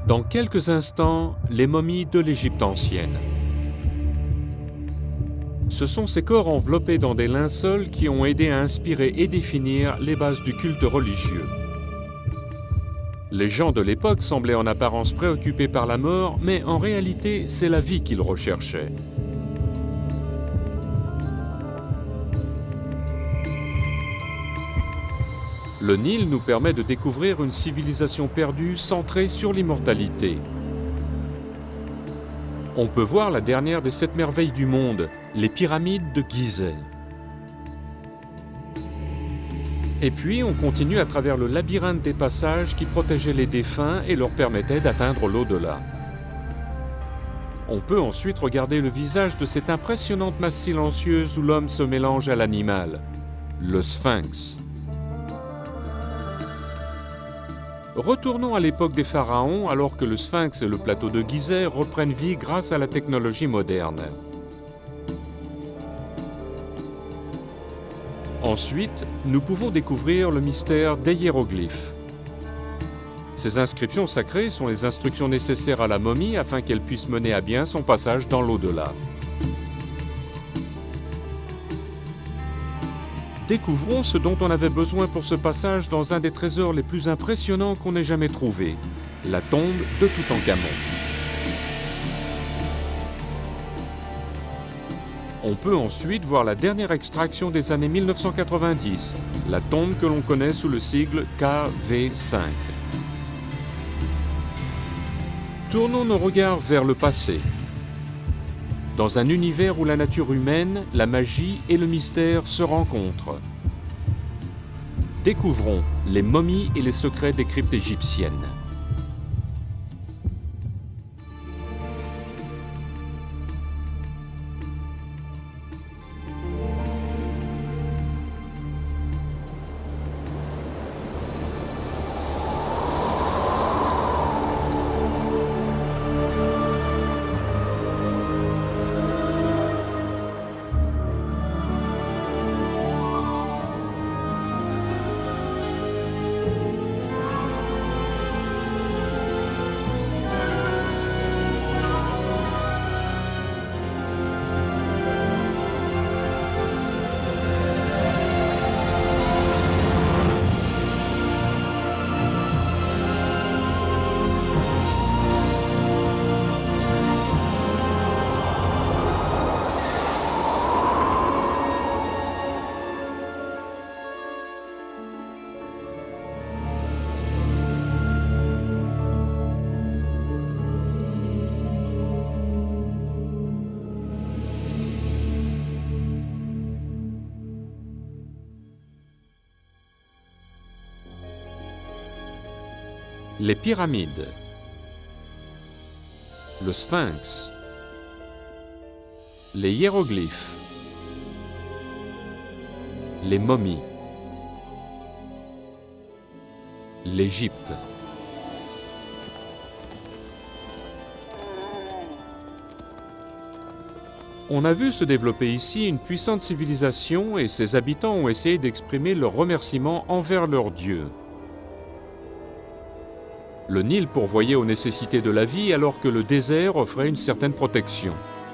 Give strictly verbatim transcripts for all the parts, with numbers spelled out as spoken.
Dans quelques instants, les momies de l'Égypte ancienne. Ce sont ces corps enveloppés dans des linceuls qui ont aidé à inspirer et définir les bases du culte religieux. Les gens de l'époque semblaient en apparence préoccupés par la mort, mais en réalité, c'est la vie qu'ils recherchaient. Le Nil nous permet de découvrir une civilisation perdue centrée sur l'immortalité. On peut voir la dernière des sept merveilles du monde, les pyramides de Gizeh. Et puis on continue à travers le labyrinthe des passages qui protégeaient les défunts et leur permettaient d'atteindre l'au-delà. On peut ensuite regarder le visage de cette impressionnante masse silencieuse où l'homme se mélange à l'animal, le Sphinx. Retournons à l'époque des pharaons alors que le Sphinx et le plateau de Gizeh reprennent vie grâce à la technologie moderne. Ensuite, nous pouvons découvrir le mystère des hiéroglyphes. Ces inscriptions sacrées sont les instructions nécessaires à la momie afin qu'elle puisse mener à bien son passage dans l'au-delà. Découvrons ce dont on avait besoin pour ce passage dans un des trésors les plus impressionnants qu'on ait jamais trouvé, la tombe de Toutankhamon. On peut ensuite voir la dernière extraction des années mille neuf cent quatre-vingt-dix, la tombe que l'on connaît sous le sigle K V cinq. Tournons nos regards vers le passé. Dans un univers où la nature humaine, la magie et le mystère se rencontrent. Découvrons les momies et les secrets des cryptes égyptiennes. Les pyramides, le Sphinx, les hiéroglyphes, les momies, l'Égypte. On a vu se développer ici une puissante civilisation et ses habitants ont essayé d'exprimer leur remerciement envers leur Dieu. Le Nil pourvoyait aux nécessités de la vie alors que le désert offrait une certaine protection.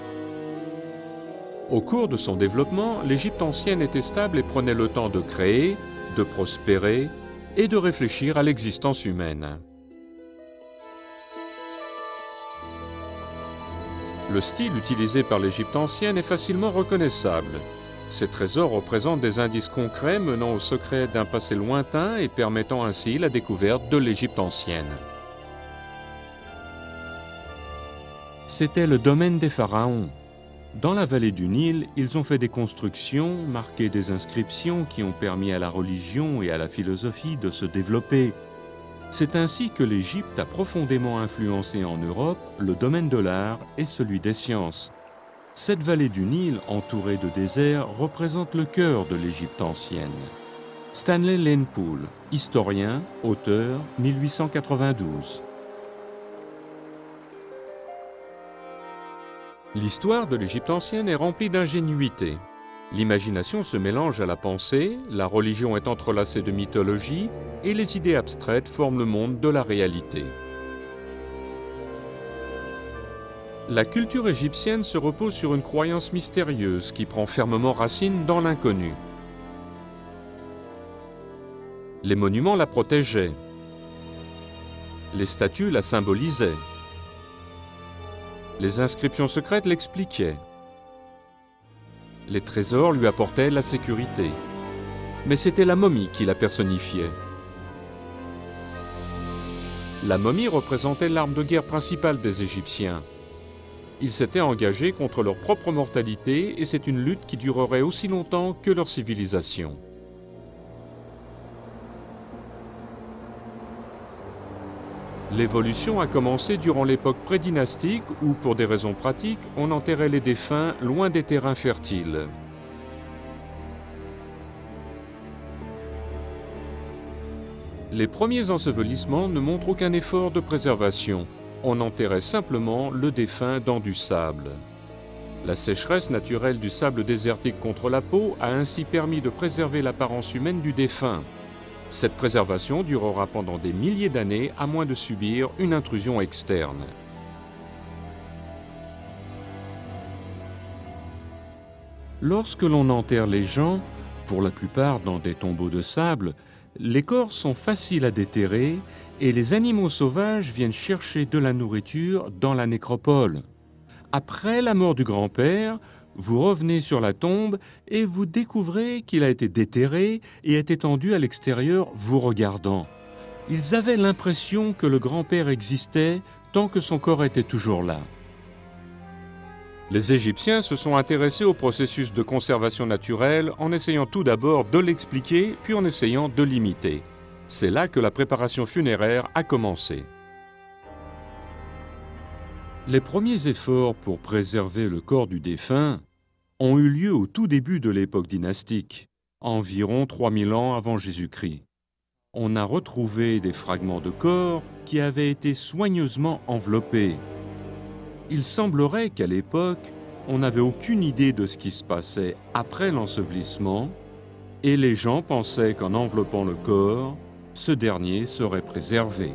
Au cours de son développement, l'Égypte ancienne était stable et prenait le temps de créer, de prospérer et de réfléchir à l'existence humaine. Le style utilisé par l'Égypte ancienne est facilement reconnaissable. Ces trésors représentent des indices concrets menant au secret d'un passé lointain et permettant ainsi la découverte de l'Égypte ancienne. C'était le domaine des pharaons. Dans la vallée du Nil, ils ont fait des constructions, marqué des inscriptions qui ont permis à la religion et à la philosophie de se développer. C'est ainsi que l'Égypte a profondément influencé en Europe le domaine de l'art et celui des sciences. Cette vallée du Nil, entourée de déserts, représente le cœur de l'Égypte ancienne. Stanley Lane Poole, historien, auteur, mille huit cent quatre-vingt-douze. L'histoire de l'Égypte ancienne est remplie d'ingénuité. L'imagination se mélange à la pensée, la religion est entrelacée de mythologie et les idées abstraites forment le monde de la réalité. La culture égyptienne se repose sur une croyance mystérieuse qui prend fermement racine dans l'inconnu. Les monuments la protégeaient. Les statues la symbolisaient. Les inscriptions secrètes l'expliquaient. Les trésors lui apportaient la sécurité. Mais c'était la momie qui la personnifiait. La momie représentait l'arme de guerre principale des Égyptiens. Ils s'étaient engagés contre leur propre mortalité et c'est une lutte qui durerait aussi longtemps que leur civilisation. L'évolution a commencé durant l'époque prédynastique où, pour des raisons pratiques, on enterrait les défunts loin des terrains fertiles. Les premiers ensevelissements ne montrent aucun effort de préservation. On enterrait simplement le défunt dans du sable. La sécheresse naturelle du sable désertique contre la peau a ainsi permis de préserver l'apparence humaine du défunt. Cette préservation durera pendant des milliers d'années à moins de subir une intrusion externe. Lorsque l'on enterre les gens, pour la plupart dans des tombeaux de sable, les corps sont faciles à déterrer et les animaux sauvages viennent chercher de la nourriture dans la nécropole. Après la mort du grand-père, vous revenez sur la tombe et vous découvrez qu'il a été déterré et est étendu à l'extérieur vous regardant. Ils avaient l'impression que le grand-père existait tant que son corps était toujours là. Les Égyptiens se sont intéressés au processus de conservation naturelle en essayant tout d'abord de l'expliquer, puis en essayant de l'imiter. C'est là que la préparation funéraire a commencé. Les premiers efforts pour préserver le corps du défunt ont eu lieu au tout début de l'époque dynastique, environ trois mille ans avant Jésus-Christ. On a retrouvé des fragments de corps qui avaient été soigneusement enveloppés. Il semblerait qu'à l'époque, on n'avait aucune idée de ce qui se passait après l'ensevelissement et les gens pensaient qu'en enveloppant le corps, ce dernier serait préservé.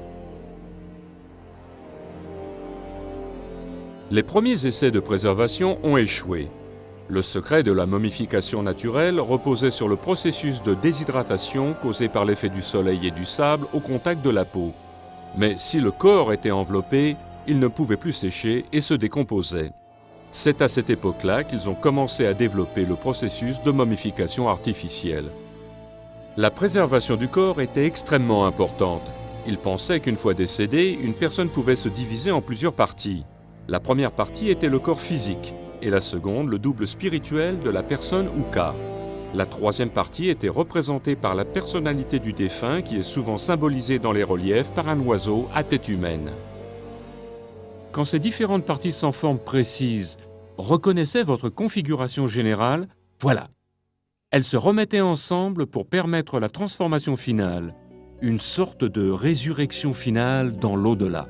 Les premiers essais de préservation ont échoué. Le secret de la momification naturelle reposait sur le processus de déshydratation causé par l'effet du soleil et du sable au contact de la peau. Mais si le corps était enveloppé, il ne pouvait plus sécher et se décomposait. C'est à cette époque-là qu'ils ont commencé à développer le processus de momification artificielle. La préservation du corps était extrêmement importante. Ils pensaient qu'une fois décédé, une personne pouvait se diviser en plusieurs parties. La première partie était le corps physique et la seconde le double spirituel de la personne ou cas. La troisième partie était représentée par la personnalité du défunt qui est souvent symbolisée dans les reliefs par un oiseau à tête humaine. Quand ces différentes parties sans forme précise reconnaissaient votre configuration générale, voilà. Elles se remettaient ensemble pour permettre la transformation finale, une sorte de résurrection finale dans l'au-delà.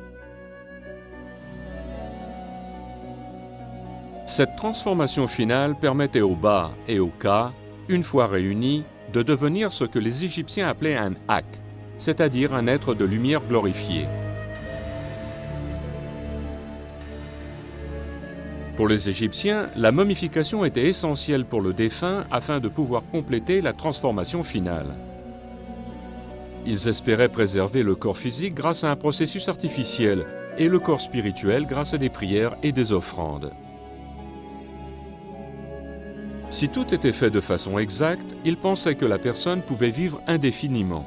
Cette transformation finale permettait au Ba et au Ka, une fois réunis, de devenir ce que les Égyptiens appelaient un Ak, c'est-à-dire un être de lumière glorifié. Pour les Égyptiens, la momification était essentielle pour le défunt afin de pouvoir compléter la transformation finale. Ils espéraient préserver le corps physique grâce à un processus artificiel et le corps spirituel grâce à des prières et des offrandes. Si tout était fait de façon exacte, ils pensaient que la personne pouvait vivre indéfiniment.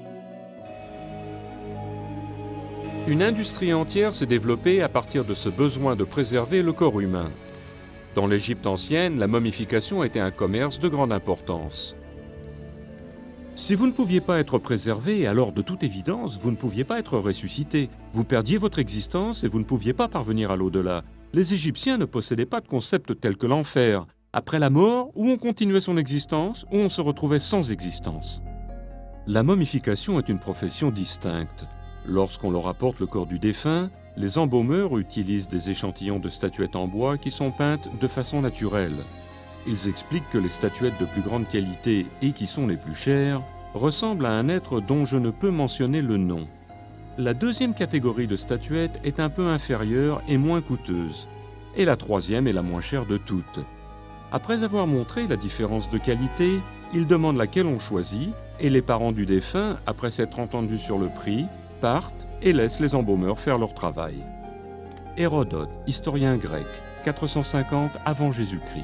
Une industrie entière s'est développée à partir de ce besoin de préserver le corps humain. Dans l'Égypte ancienne, la momification était un commerce de grande importance. Si vous ne pouviez pas être préservé, alors de toute évidence, vous ne pouviez pas être ressuscité. Vous perdiez votre existence et vous ne pouviez pas parvenir à l'au-delà. Les Égyptiens ne possédaient pas de concept tel que l'enfer. Après la mort, où on continuait son existence, ou on se retrouvait sans existence. La momification est une profession distincte. Lorsqu'on leur apporte le corps du défunt, les embaumeurs utilisent des échantillons de statuettes en bois qui sont peintes de façon naturelle. Ils expliquent que les statuettes de plus grande qualité et qui sont les plus chères ressemblent à un être dont je ne peux mentionner le nom. La deuxième catégorie de statuettes est un peu inférieure et moins coûteuse. et la troisième est la moins chère de toutes. Après avoir montré la différence de qualité, ils demandent laquelle on choisit et les parents du défunt, après s'être entendus sur le prix, partent et laissent les embaumeurs faire leur travail. Hérodote, historien grec, quatre cent cinquante avant Jésus-Christ.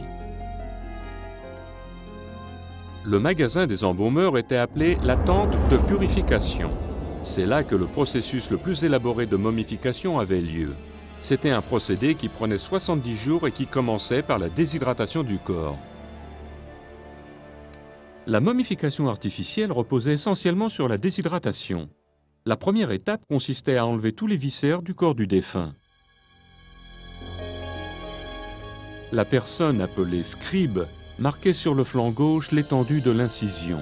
Le magasin des embaumeurs était appelé la tente de purification. C'est là que le processus le plus élaboré de momification avait lieu. C'était un procédé qui prenait soixante-dix jours et qui commençait par la déshydratation du corps. La momification artificielle reposait essentiellement sur la déshydratation. La première étape consistait à enlever tous les viscères du corps du défunt. La personne appelée scribe marquait sur le flanc gauche l'étendue de l'incision.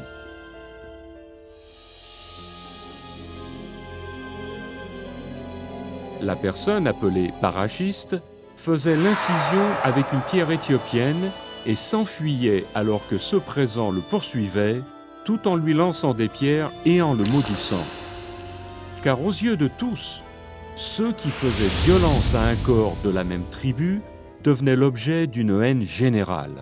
La personne appelée parachiste faisait l'incision avec une pierre éthiopienne et s'enfuyait alors que ceux présents le poursuivaient, tout en lui lançant des pierres et en le maudissant. Car aux yeux de tous, ceux qui faisaient violence à un corps de la même tribu devenaient l'objet d'une haine générale.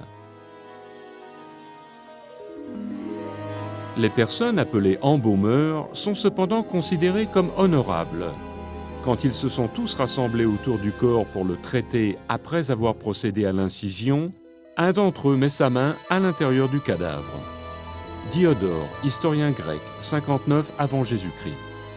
Les personnes appelées embaumeurs sont cependant considérées comme honorables. Quand ils se sont tous rassemblés autour du corps pour le traiter après avoir procédé à l'incision, un d'entre eux met sa main à l'intérieur du cadavre. Diodore, historien grec, cinquante-neuf avant Jésus-Christ.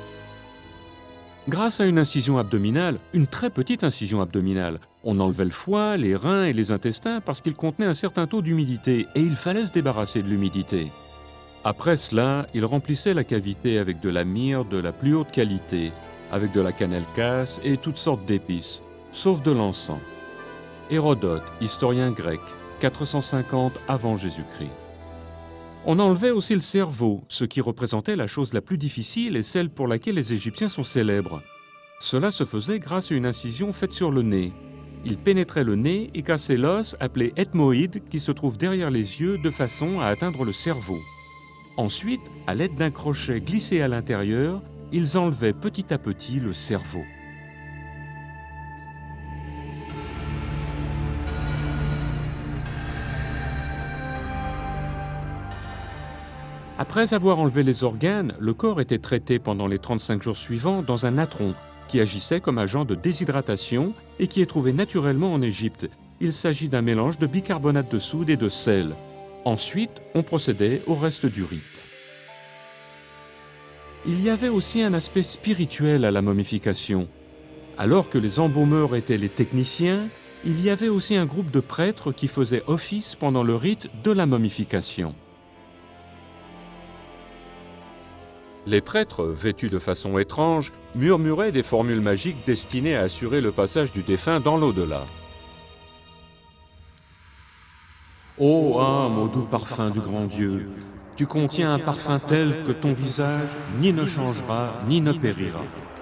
Grâce à une incision abdominale, une très petite incision abdominale, on enlevait le foie, les reins et les intestins parce qu'ils contenaient un certain taux d'humidité et il fallait se débarrasser de l'humidité. Après cela, il remplissait la cavité avec de la myrrhe de la plus haute qualité, avec de la cannelle casse et toutes sortes d'épices, sauf de l'encens. Hérodote, historien grec, quatre cent cinquante avant Jésus-Christ. On enlevait aussi le cerveau, ce qui représentait la chose la plus difficile et celle pour laquelle les Égyptiens sont célèbres. Cela se faisait grâce à une incision faite sur le nez. Il pénétrait le nez et cassait l'os appelé ethmoïde qui se trouve derrière les yeux de façon à atteindre le cerveau. Ensuite, à l'aide d'un crochet glissé à l'intérieur, ils enlevaient petit à petit le cerveau. Après avoir enlevé les organes, le corps était traité pendant les trente-cinq jours suivants dans un natron qui agissait comme agent de déshydratation et qui est trouvé naturellement en Égypte. Il s'agit d'un mélange de bicarbonate de soude et de sel. Ensuite, on procédait au reste du rite. Il y avait aussi un aspect spirituel à la momification. Alors que les embaumeurs étaient les techniciens, il y avait aussi un groupe de prêtres qui faisaient office pendant le rite de la momification. Les prêtres, vêtus de façon étrange, murmuraient des formules magiques destinées à assurer le passage du défunt dans l'au-delà. Ô âme au doux parfum du grand Dieu, tu contiens un parfum tel que ton visage ni ne changera, ni ne périra.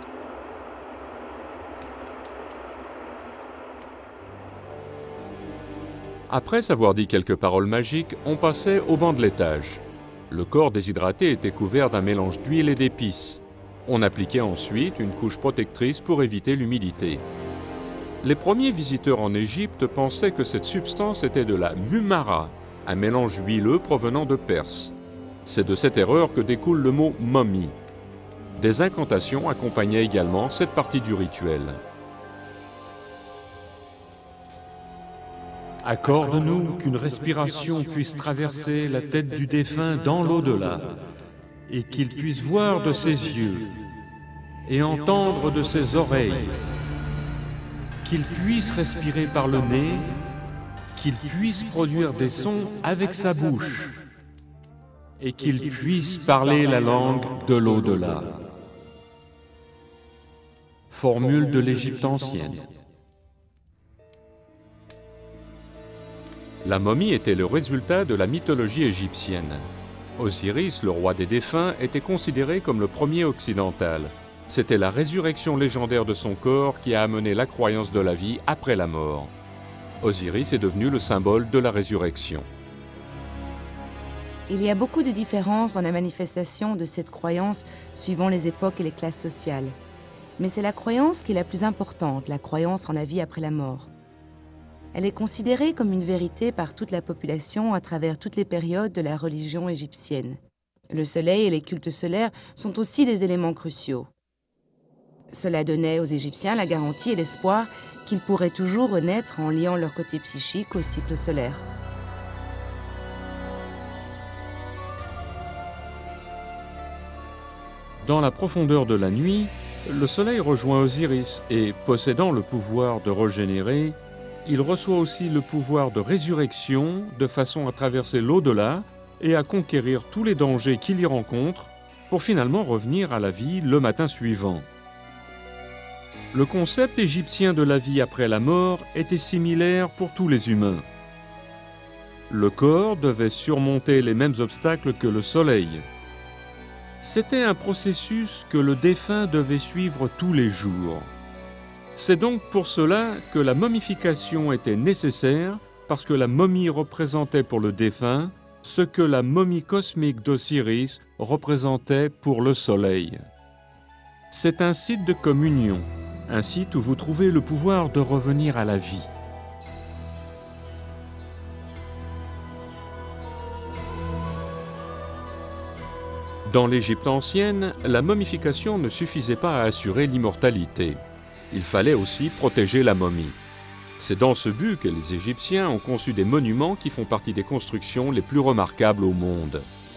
Après avoir dit quelques paroles magiques, on passait au bandeletage. Le corps déshydraté était couvert d'un mélange d'huile et d'épices. On appliquait ensuite une couche protectrice pour éviter l'humidité. Les premiers visiteurs en Égypte pensaient que cette substance était de la mumara, un mélange huileux provenant de Perse. C'est de cette erreur que découle le mot momie. Des incantations accompagnaient également cette partie du rituel. Accorde-nous qu'une respiration puisse traverser la tête du défunt dans l'au-delà, et qu'il puisse voir de ses yeux et entendre de ses oreilles, qu'il puisse respirer par le nez, qu'il puisse produire des sons avec sa bouche, et qu'il puisse parler la langue de l'au-delà. Formule de l'Égypte ancienne. La momie était le résultat de la mythologie égyptienne. Osiris, le roi des défunts, était considéré comme le premier occidental. C'était la résurrection légendaire de son corps qui a amené la croyance de la vie après la mort. Osiris est devenu le symbole de la résurrection. Il y a beaucoup de différences dans la manifestation de cette croyance suivant les époques et les classes sociales. Mais c'est la croyance qui est la plus importante, la croyance en la vie après la mort. Elle est considérée comme une vérité par toute la population à travers toutes les périodes de la religion égyptienne. Le soleil et les cultes solaires sont aussi des éléments cruciaux. Cela donnait aux Égyptiens la garantie et l'espoir qu'ils pourraient toujours renaître en liant leur côté psychique au cycle solaire. Dans la profondeur de la nuit, le soleil rejoint Osiris et, possédant le pouvoir de régénérer, il reçoit aussi le pouvoir de résurrection de façon à traverser l'au-delà et à conquérir tous les dangers qu'il y rencontre pour finalement revenir à la vie le matin suivant. Le concept égyptien de la vie après la mort était similaire pour tous les humains. Le corps devait surmonter les mêmes obstacles que le soleil. C'était un processus que le défunt devait suivre tous les jours. C'est donc pour cela que la momification était nécessaire, parce que la momie représentait pour le défunt ce que la momie cosmique d'Osiris représentait pour le soleil. C'est un site de communion, un site où vous trouvez le pouvoir de revenir à la vie. Dans l'Égypte ancienne, la momification ne suffisait pas à assurer l'immortalité. Il fallait aussi protéger la momie. C'est dans ce but que les Égyptiens ont conçu des monuments qui font partie des constructions les plus remarquables au monde.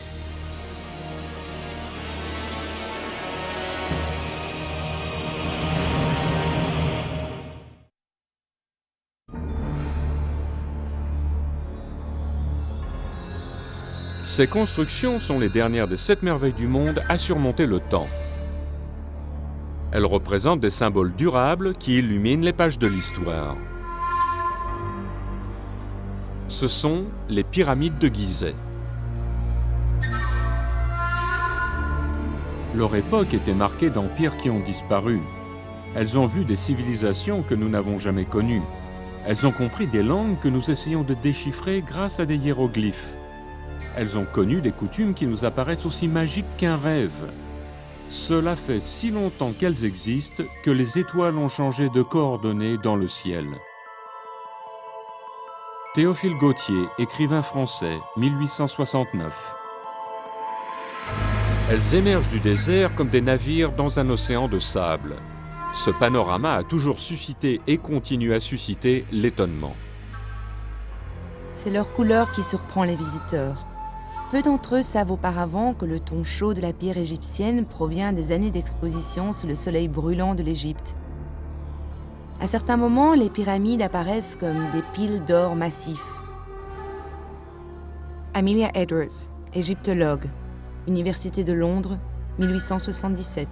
Ces constructions sont les dernières des sept merveilles du monde à surmonter le temps. Elles représentent des symboles durables qui illuminent les pages de l'histoire. Ce sont les pyramides de Gizeh. Leur époque était marquée d'empires qui ont disparu. Elles ont vu des civilisations que nous n'avons jamais connues. Elles ont compris des langues que nous essayons de déchiffrer grâce à des hiéroglyphes. Elles ont connu des coutumes qui nous apparaissent aussi magiques qu'un rêve. Cela fait si longtemps qu'elles existent que les étoiles ont changé de coordonnées dans le ciel. Théophile Gautier, écrivain français, mille huit cent soixante-neuf. Elles émergent du désert comme des navires dans un océan de sable. Ce panorama a toujours suscité et continue à susciter l'étonnement. C'est leur couleur qui surprend les visiteurs. Peu d'entre eux savent auparavant que le ton chaud de la pierre égyptienne provient des années d'exposition sous le soleil brûlant de l'Égypte. À certains moments, les pyramides apparaissent comme des piles d'or massifs. Amelia Edwards, égyptologue, Université de Londres, mille huit cent soixante-dix-sept.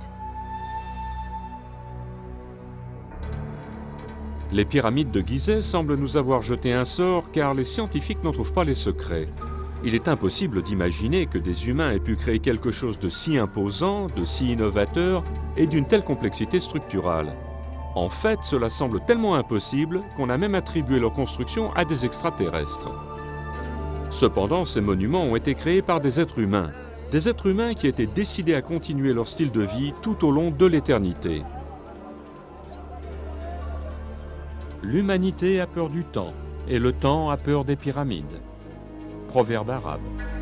Les pyramides de Gizeh semblent nous avoir jeté un sort car les scientifiques n'en trouvent pas les secrets. Il est impossible d'imaginer que des humains aient pu créer quelque chose de si imposant, de si innovateur et d'une telle complexité structurale. En fait, cela semble tellement impossible qu'on a même attribué leur construction à des extraterrestres. Cependant, ces monuments ont été créés par des êtres humains. Des êtres humains qui étaient décidés à continuer leur style de vie tout au long de l'éternité. L'humanité a peur du temps, et le temps a peur des pyramides. Proverbe arabe.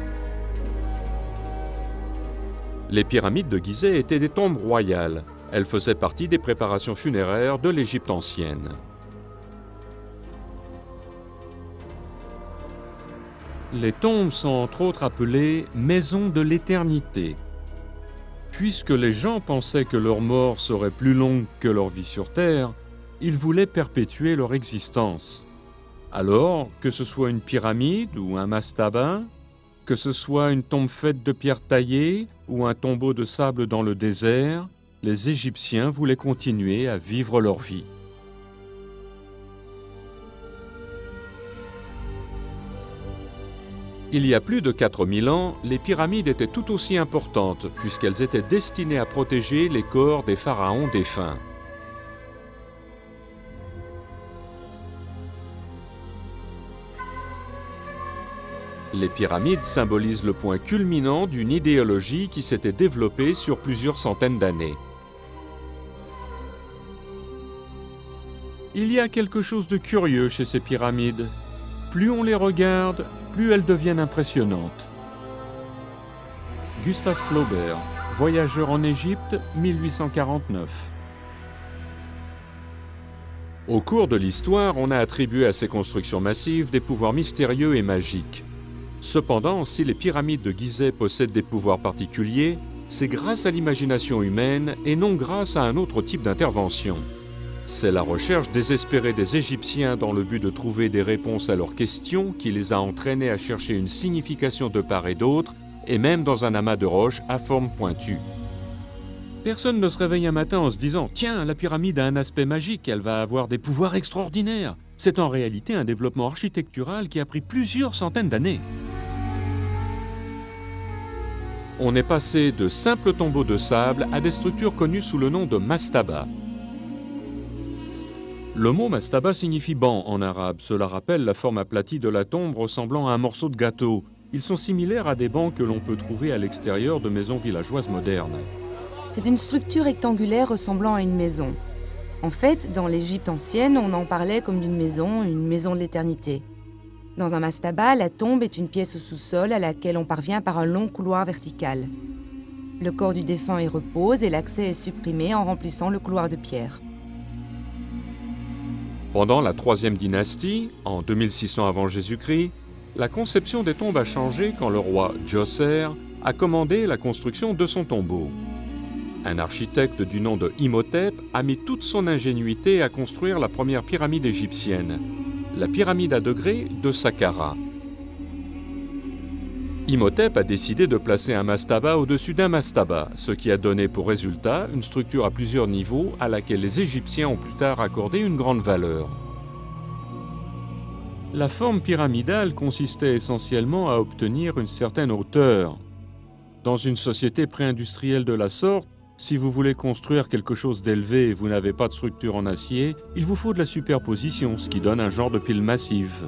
Les pyramides de Gizeh étaient des tombes royales. Elles faisaient partie des préparations funéraires de l'Égypte ancienne. Les tombes sont entre autres appelées « maisons de l'éternité ». Puisque les gens pensaient que leur mort serait plus longue que leur vie sur Terre, ils voulaient perpétuer leur existence. Alors, que ce soit une pyramide ou un mastaba, que ce soit une tombe faite de pierres taillées ou un tombeau de sable dans le désert, les Égyptiens voulaient continuer à vivre leur vie. Il y a plus de quatre mille ans, les pyramides étaient tout aussi importantes puisqu'elles étaient destinées à protéger les corps des pharaons défunts. Les pyramides symbolisent le point culminant d'une idéologie qui s'était développée sur plusieurs centaines d'années. Il y a quelque chose de curieux chez ces pyramides. Plus on les regarde, plus elles deviennent impressionnantes. Gustave Flaubert, Voyageur en Égypte, mille huit cent quarante-neuf. Au cours de l'histoire, on a attribué à ces constructions massives des pouvoirs mystérieux et magiques. Cependant, si les pyramides de Gizeh possèdent des pouvoirs particuliers, c'est grâce à l'imagination humaine et non grâce à un autre type d'intervention. C'est la recherche désespérée des Égyptiens dans le but de trouver des réponses à leurs questions qui les a entraînés à chercher une signification de part et d'autre, et même dans un amas de roches à forme pointue. Personne ne se réveille un matin en se disant « Tiens, la pyramide a un aspect magique, elle va avoir des pouvoirs extraordinaires ». C'est en réalité un développement architectural qui a pris plusieurs centaines d'années. On est passé de simples tombeaux de sable à des structures connues sous le nom de mastaba. Le mot mastaba signifie banc en arabe. Cela rappelle la forme aplatie de la tombe ressemblant à un morceau de gâteau. Ils sont similaires à des bancs que l'on peut trouver à l'extérieur de maisons villageoises modernes. C'est une structure rectangulaire ressemblant à une maison. En fait, dans l'Égypte ancienne, on en parlait comme d'une maison, une maison de l'éternité. Dans un mastaba, la tombe est une pièce au sous-sol à laquelle on parvient par un long couloir vertical. Le corps du défunt y repose et l'accès est supprimé en remplissant le couloir de pierre. Pendant la troisième dynastie, en deux mille six cents avant Jésus-Christ, la conception des tombes a changé quand le roi Djoser a commandé la construction de son tombeau. Un architecte du nom de Imhotep a mis toute son ingénuité à construire la première pyramide égyptienne, la pyramide à degrés de Saqqara. Imhotep a décidé de placer un mastaba au-dessus d'un mastaba, ce qui a donné pour résultat une structure à plusieurs niveaux à laquelle les Égyptiens ont plus tard accordé une grande valeur. La forme pyramidale consistait essentiellement à obtenir une certaine hauteur. Dans une société pré-industrielle de la sorte, si vous voulez construire quelque chose d'élevé et vous n'avez pas de structure en acier, il vous faut de la superposition, ce qui donne un genre de pile massive.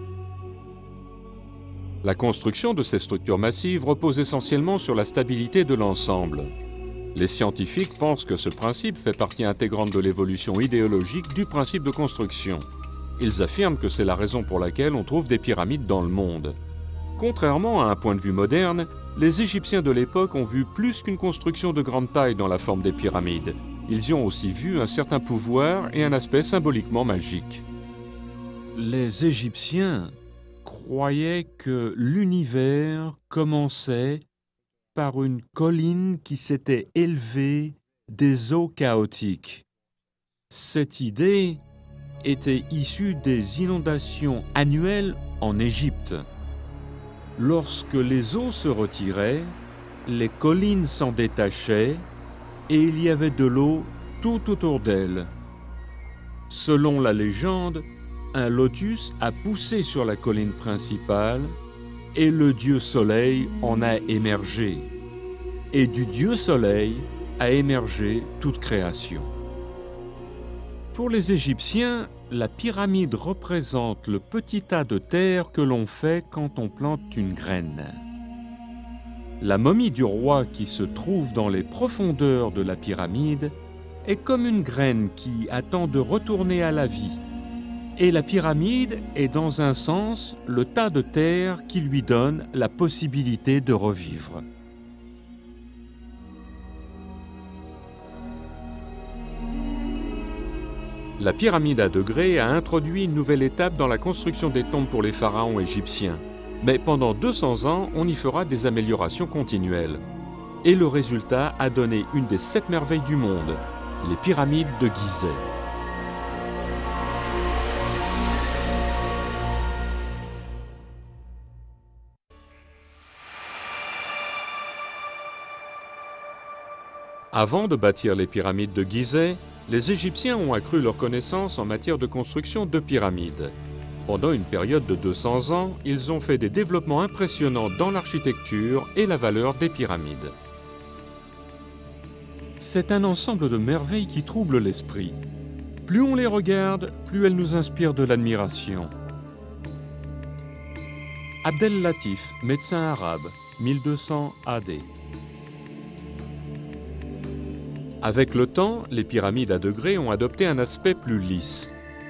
La construction de ces structures massives repose essentiellement sur la stabilité de l'ensemble. Les scientifiques pensent que ce principe fait partie intégrante de l'évolution idéologique du principe de construction. Ils affirment que c'est la raison pour laquelle on trouve des pyramides dans le monde. Contrairement à un point de vue moderne, les Égyptiens de l'époque ont vu plus qu'une construction de grande taille dans la forme des pyramides. Ils y ont aussi vu un certain pouvoir et un aspect symboliquement magique. Les Égyptiens croyaient que l'univers commençait par une colline qui s'était élevée des eaux chaotiques. Cette idée était issue des inondations annuelles en Égypte. Lorsque les eaux se retiraient, les collines s'en détachaient et il y avait de l'eau tout autour d'elles. Selon la légende, un lotus a poussé sur la colline principale et le dieu Soleil en a émergé. Et du dieu Soleil a émergé toute création. Pour les Égyptiens, la pyramide représente le petit tas de terre que l'on fait quand on plante une graine. La momie du roi qui se trouve dans les profondeurs de la pyramide est comme une graine qui attend de retourner à la vie. Et la pyramide est dans un sens le tas de terre qui lui donne la possibilité de revivre. La pyramide à degrés a introduit une nouvelle étape dans la construction des tombes pour les pharaons égyptiens. Mais pendant deux cents ans, on y fera des améliorations continuelles. Et le résultat a donné une des sept merveilles du monde, les pyramides de Gizeh. Avant de bâtir les pyramides de Gizeh, les Égyptiens ont accru leurs connaissances en matière de construction de pyramides. Pendant une période de deux cents ans, ils ont fait des développements impressionnants dans l'architecture et la valeur des pyramides. C'est un ensemble de merveilles qui troublent l'esprit. Plus on les regarde, plus elles nous inspirent de l'admiration. Abdel Latif, médecin arabe, mille deux cents A D. Avec le temps, les pyramides à degrés ont adopté un aspect plus lisse.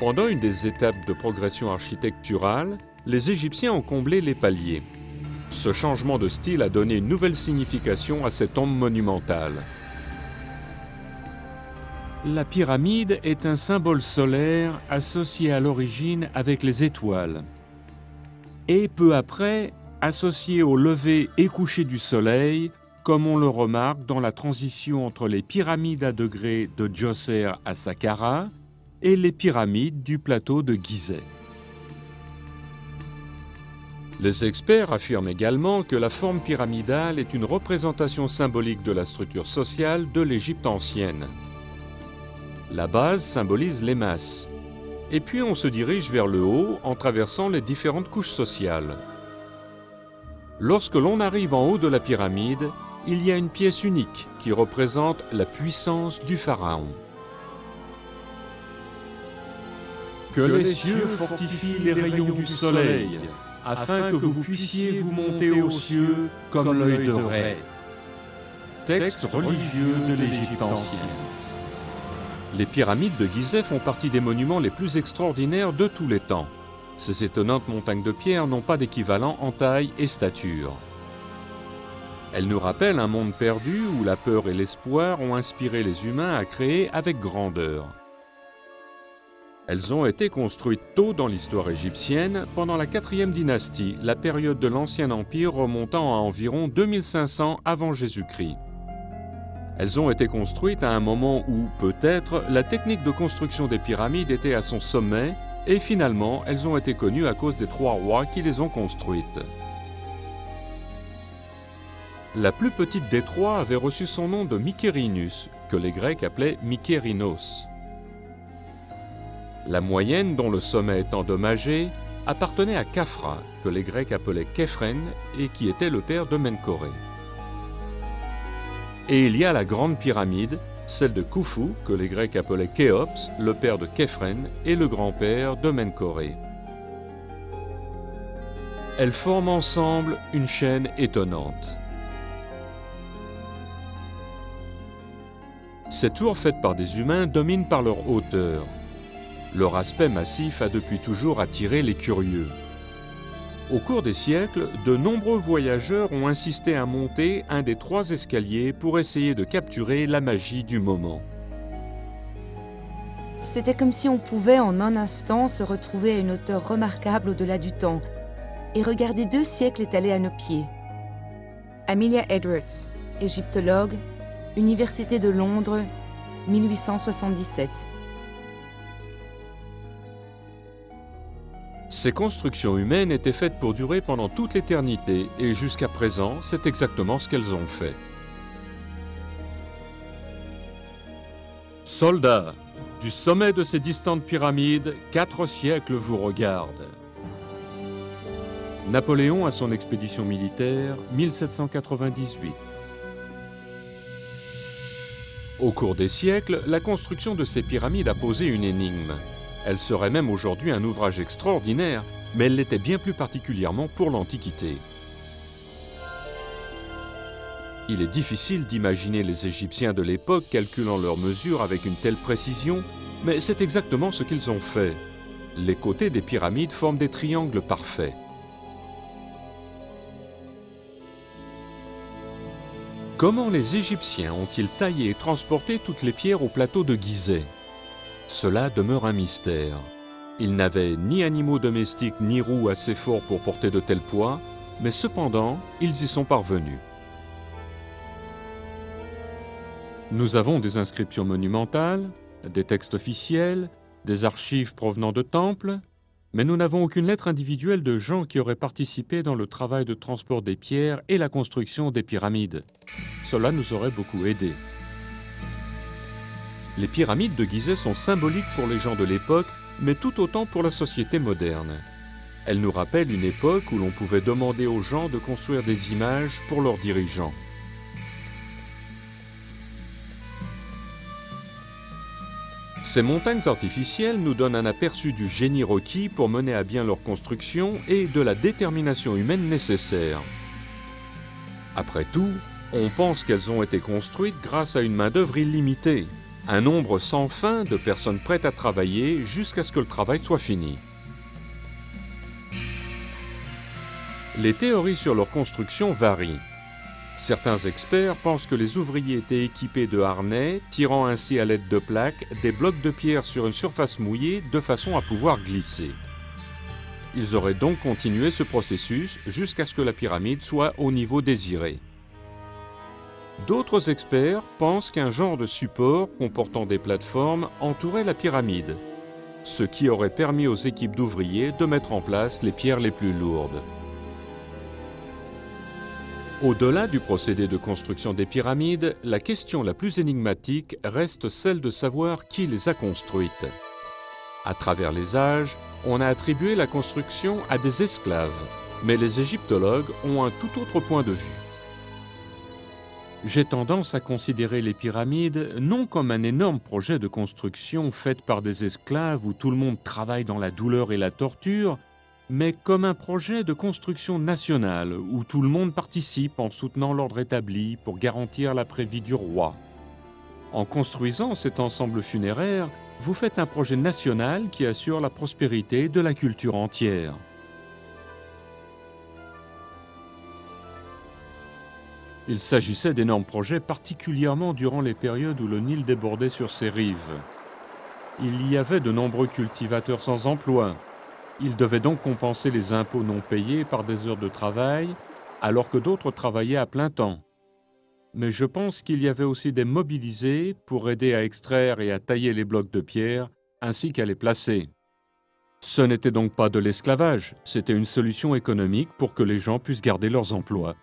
Pendant une des étapes de progression architecturale, les Égyptiens ont comblé les paliers. Ce changement de style a donné une nouvelle signification à cette tombe monumentale. La pyramide est un symbole solaire associé à l'origine avec les étoiles. Et peu après, associé au lever et coucher du soleil, comme on le remarque dans la transition entre les pyramides à degrés de Djoser à Saqqara et les pyramides du plateau de Gizeh. Les experts affirment également que la forme pyramidale est une représentation symbolique de la structure sociale de l'Égypte ancienne. La base symbolise les masses, et puis on se dirige vers le haut en traversant les différentes couches sociales. Lorsque l'on arrive en haut de la pyramide, il y a une pièce unique qui représente la puissance du pharaon. Que les cieux fortifient les rayons du soleil, afin que vous puissiez vous monter aux cieux comme l'œil de Ré. Texte religieux de l'Égypte ancienne. Les pyramides de Gizeh font partie des monuments les plus extraordinaires de tous les temps. Ces étonnantes montagnes de pierre n'ont pas d'équivalent en taille et stature. Elles nous rappellent un monde perdu où la peur et l'espoir ont inspiré les humains à créer avec grandeur. Elles ont été construites tôt dans l'histoire égyptienne, pendant la quatrième dynastie, la période de l'Ancien Empire remontant à environ deux mille cinq cents avant Jésus-Christ. Elles ont été construites à un moment où, peut-être, la technique de construction des pyramides était à son sommet, et finalement, elles ont été connues à cause des trois rois qui les ont construites. La plus petite des trois avait reçu son nom de Mykerinus, que les Grecs appelaient Mykérinos. La moyenne, dont le sommet est endommagé, appartenait à Khafra, que les Grecs appelaient Khéphren et qui était le père de Ménkoré. Et il y a la grande pyramide, celle de Khufu, que les Grecs appelaient Khéops, le père de Khéphren et le grand-père de Ménkoré. Elles forment ensemble une chaîne étonnante. Ces tours faites par des humains dominent par leur hauteur. Leur aspect massif a depuis toujours attiré les curieux. Au cours des siècles, de nombreux voyageurs ont insisté à monter un des trois escaliers pour essayer de capturer la magie du moment. C'était comme si on pouvait en un instant se retrouver à une hauteur remarquable au-delà du temps et regarder deux siècles étalés à nos pieds. Amelia Edwards, égyptologue, Université de Londres, mille huit cent soixante-dix-sept. Ces constructions humaines étaient faites pour durer pendant toute l'éternité et jusqu'à présent, c'est exactement ce qu'elles ont fait. Soldats, du sommet de ces distantes pyramides, quatre siècles vous regardent. Napoléon à son expédition militaire, mille sept cent quatre-vingt-dix-huit. Au cours des siècles, la construction de ces pyramides a posé une énigme. Elle serait même aujourd'hui un ouvrage extraordinaire, mais elle l'était bien plus particulièrement pour l'Antiquité. Il est difficile d'imaginer les Égyptiens de l'époque calculant leurs mesures avec une telle précision, mais c'est exactement ce qu'ils ont fait. Les côtés des pyramides forment des triangles parfaits. Comment les Égyptiens ont-ils taillé et transporté toutes les pierres au plateau de Gizeh ? Cela demeure un mystère. Ils n'avaient ni animaux domestiques ni roues assez forts pour porter de tels poids, mais cependant, ils y sont parvenus. Nous avons des inscriptions monumentales, des textes officiels, des archives provenant de temples, mais nous n'avons aucune lettre individuelle de gens qui auraient participé dans le travail de transport des pierres et la construction des pyramides. Cela nous aurait beaucoup aidé. Les pyramides de Gizeh sont symboliques pour les gens de l'époque, mais tout autant pour la société moderne. Elles nous rappellent une époque où l'on pouvait demander aux gens de construire des images pour leurs dirigeants. Ces montagnes artificielles nous donnent un aperçu du génie requis pour mener à bien leur construction et de la détermination humaine nécessaire. Après tout, on pense qu'elles ont été construites grâce à une main-d'œuvre illimitée. Un nombre sans fin de personnes prêtes à travailler jusqu'à ce que le travail soit fini. Les théories sur leur construction varient. Certains experts pensent que les ouvriers étaient équipés de harnais, tirant ainsi à l'aide de plaques des blocs de pierre sur une surface mouillée de façon à pouvoir glisser. Ils auraient donc continué ce processus jusqu'à ce que la pyramide soit au niveau désiré. D'autres experts pensent qu'un genre de support comportant des plateformes entourait la pyramide, ce qui aurait permis aux équipes d'ouvriers de mettre en place les pierres les plus lourdes. Au-delà du procédé de construction des pyramides, la question la plus énigmatique reste celle de savoir qui les a construites. À travers les âges, on a attribué la construction à des esclaves, mais les égyptologues ont un tout autre point de vue. J'ai tendance à considérer les pyramides non comme un énorme projet de construction fait par des esclaves où tout le monde travaille dans la douleur et la torture, mais comme un projet de construction nationale où tout le monde participe en soutenant l'ordre établi pour garantir l'après-vie du roi. En construisant cet ensemble funéraire, vous faites un projet national qui assure la prospérité de la culture entière. Il s'agissait d'énormes projets, particulièrement durant les périodes où le Nil débordait sur ses rives. Il y avait de nombreux cultivateurs sans emploi. Ils devaient donc compenser les impôts non payés par des heures de travail, alors que d'autres travaillaient à plein temps. Mais je pense qu'il y avait aussi des mobilisés pour aider à extraire et à tailler les blocs de pierre, ainsi qu'à les placer. Ce n'était donc pas de l'esclavage, c'était une solution économique pour que les gens puissent garder leurs emplois.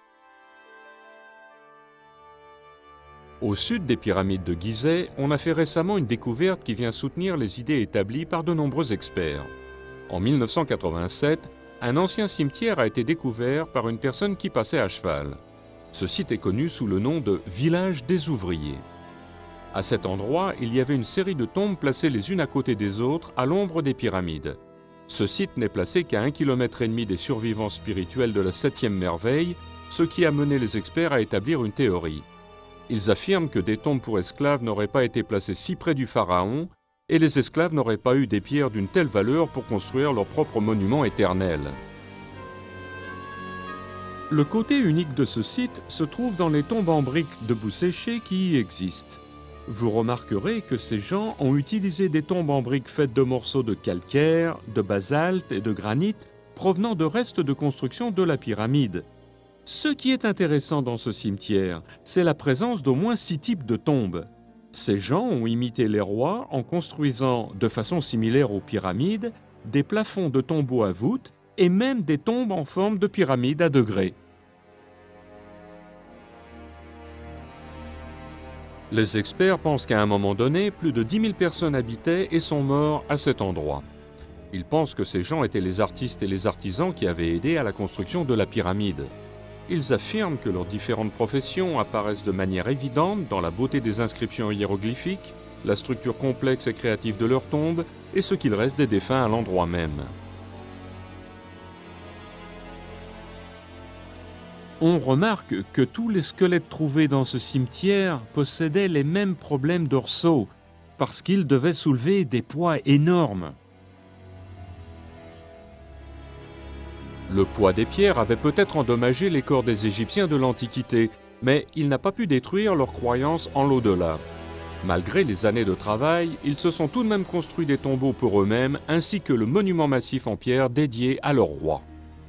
Au sud des pyramides de Gizeh, on a fait récemment une découverte qui vient soutenir les idées établies par de nombreux experts. En mille neuf cent quatre-vingt-sept, un ancien cimetière a été découvert par une personne qui passait à cheval. Ce site est connu sous le nom de « Village des ouvriers ». À cet endroit, il y avait une série de tombes placées les unes à côté des autres à l'ombre des pyramides. Ce site n'est placé qu'à un kilomètre et demi des survivants spirituels de la septième merveille, ce qui a mené les experts à établir une théorie. Ils affirment que des tombes pour esclaves n'auraient pas été placées si près du pharaon et les esclaves n'auraient pas eu des pierres d'une telle valeur pour construire leur propre monument éternel. Le côté unique de ce site se trouve dans les tombes en briques debout séchées qui y existent. Vous remarquerez que ces gens ont utilisé des tombes en briques faites de morceaux de calcaire, de basalte et de granit provenant de restes de construction de la pyramide. Ce qui est intéressant dans ce cimetière, c'est la présence d'au moins six types de tombes. Ces gens ont imité les rois en construisant, de façon similaire aux pyramides, des plafonds de tombeaux à voûtes et même des tombes en forme de pyramide à degrés. Les experts pensent qu'à un moment donné, plus de dix mille personnes habitaient et sont morts à cet endroit. Ils pensent que ces gens étaient les artistes et les artisans qui avaient aidé à la construction de la pyramide. Ils affirment que leurs différentes professions apparaissent de manière évidente dans la beauté des inscriptions hiéroglyphiques, la structure complexe et créative de leurs tombes et ce qu'il reste des défunts à l'endroit même. On remarque que tous les squelettes trouvés dans ce cimetière possédaient les mêmes problèmes dorsaux, parce qu'ils devaient soulever des poids énormes. Le poids des pierres avait peut-être endommagé les corps des Égyptiens de l'Antiquité, mais il n'a pas pu détruire leur croyance en l'au-delà. Malgré les années de travail, ils se sont tout de même construits des tombeaux pour eux-mêmes, ainsi que le monument massif en pierre dédié à leur roi.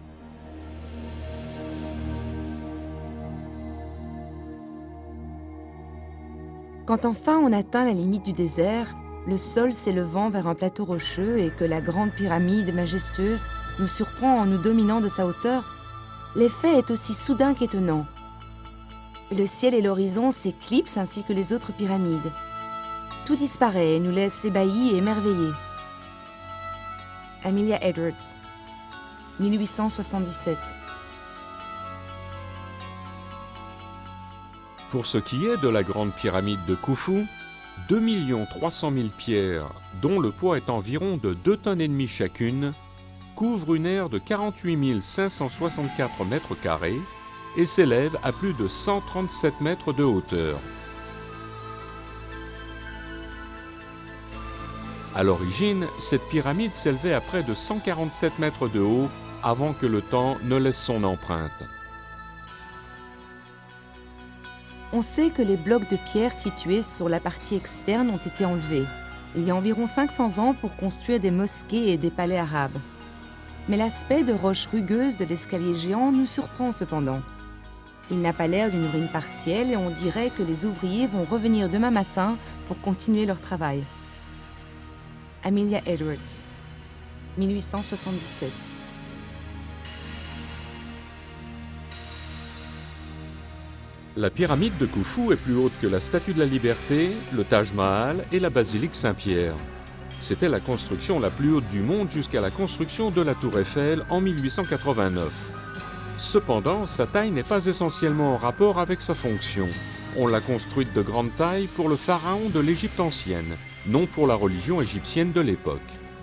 Quand enfin on atteint la limite du désert, le sol s'élevant vers un plateau rocheux et que la grande pyramide majestueuse nous surprend en nous dominant de sa hauteur, l'effet est aussi soudain qu'étonnant. Le ciel et l'horizon s'éclipsent ainsi que les autres pyramides. Tout disparaît et nous laisse ébahis et émerveillés. Amelia Edwards, mille huit cent soixante-dix-sept. Pour ce qui est de la grande pyramide de Khufu, deux millions trois cent mille pierres, dont le poids est environ de deux tonnes et demie chacune, couvrent une aire de quarante-huit mille cinq cent soixante-quatre mètres carrés et s'élèvent à plus de cent trente-sept mètres de hauteur. À l'origine, cette pyramide s'élevait à près de cent quarante-sept mètres de haut avant que le temps ne laisse son empreinte. On sait que les blocs de pierre situés sur la partie externe ont été enlevés, il y a environ cinq cents ans pour construire des mosquées et des palais arabes. Mais l'aspect de roches rugueuses de l'escalier géant nous surprend cependant. Il n'a pas l'air d'une ruine partielle et on dirait que les ouvriers vont revenir demain matin pour continuer leur travail. Amelia Edwards, mille huit cent soixante-dix-sept. La pyramide de Khufu est plus haute que la Statue de la Liberté, le Taj Mahal et la basilique Saint-Pierre. C'était la construction la plus haute du monde jusqu'à la construction de la Tour Eiffel en mille huit cent quatre-vingt-neuf. Cependant, sa taille n'est pas essentiellement en rapport avec sa fonction. On l'a construite de grande taille pour le pharaon de l'Égypte ancienne, non pour la religion égyptienne de l'époque.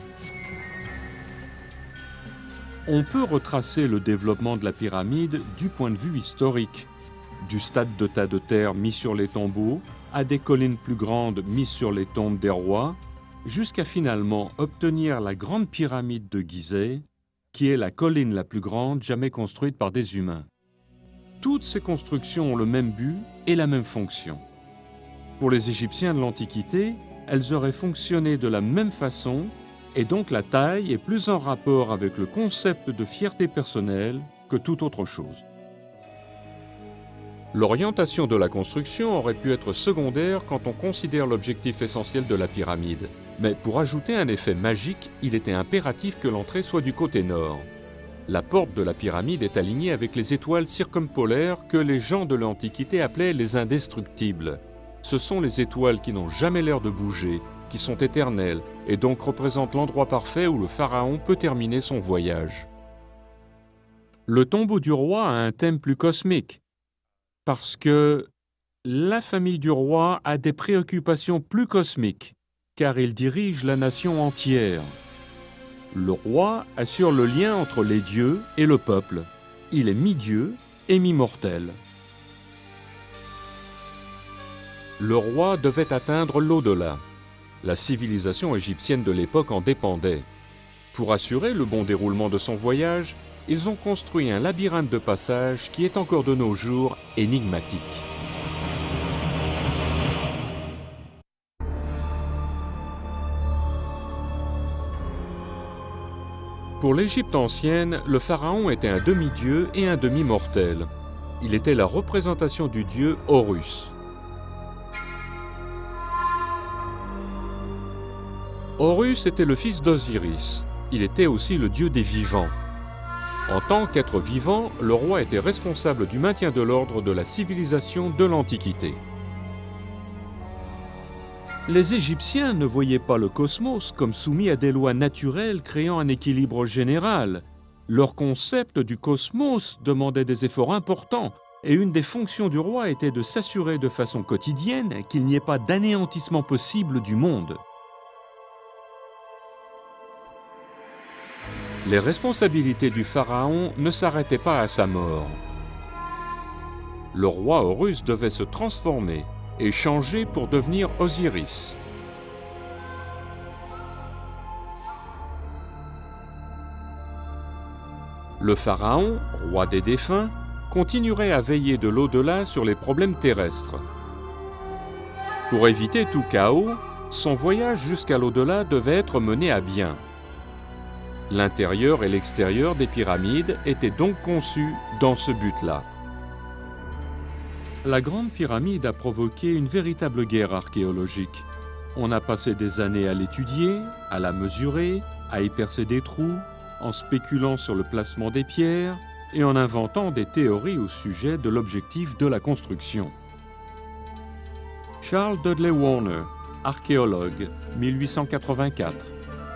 On peut retracer le développement de la pyramide du point de vue historique. Du stade de tas de terre mis sur les tombeaux, à des collines plus grandes mises sur les tombes des rois, jusqu'à finalement obtenir la grande pyramide de Gizeh, qui est la colline la plus grande jamais construite par des humains. Toutes ces constructions ont le même but et la même fonction. Pour les Égyptiens de l'Antiquité, elles auraient fonctionné de la même façon, et donc la taille est plus en rapport avec le concept de fierté personnelle que toute autre chose. L'orientation de la construction aurait pu être secondaire quand on considère l'objectif essentiel de la pyramide. Mais pour ajouter un effet magique, il était impératif que l'entrée soit du côté nord. La porte de la pyramide est alignée avec les étoiles circumpolaires que les gens de l'Antiquité appelaient les indestructibles. Ce sont les étoiles qui n'ont jamais l'air de bouger, qui sont éternelles, et donc représentent l'endroit parfait où le pharaon peut terminer son voyage. Le tombeau du roi a un thème plus cosmique, parce que la famille du roi a des préoccupations plus cosmiques, car il dirige la nation entière. Le roi assure le lien entre les dieux et le peuple. Il est mi-dieu et mi-mortel. Le roi devait atteindre l'au-delà. La civilisation égyptienne de l'époque en dépendait. Pour assurer le bon déroulement de son voyage, ils ont construit un labyrinthe de passage qui est encore de nos jours énigmatique. Pour l'Égypte ancienne, le pharaon était un demi-dieu et un demi-mortel. Il était la représentation du dieu Horus. Horus était le fils d'Osiris. Il était aussi le dieu des vivants. En tant qu'être vivant, le roi était responsable du maintien de l'ordre de la civilisation de l'Antiquité. Les Égyptiens ne voyaient pas le cosmos comme soumis à des lois naturelles créant un équilibre général. Leur concept du cosmos demandait des efforts importants et une des fonctions du roi était de s'assurer de façon quotidienne qu'il n'y ait pas d'anéantissement possible du monde. Les responsabilités du pharaon ne s'arrêtaient pas à sa mort. Le roi Horus devait se transformer et changer pour devenir Osiris. Le pharaon, roi des défunts, continuerait à veiller de l'au-delà sur les problèmes terrestres. Pour éviter tout chaos, son voyage jusqu'à l'au-delà devait être mené à bien. L'intérieur et l'extérieur des pyramides étaient donc conçus dans ce but-là. La Grande Pyramide a provoqué une véritable guerre archéologique. On a passé des années à l'étudier, à la mesurer, à y percer des trous, en spéculant sur le placement des pierres et en inventant des théories au sujet de l'objectif de la construction. Charles Dudley Warner, archéologue, mille huit cent quatre-vingt-quatre.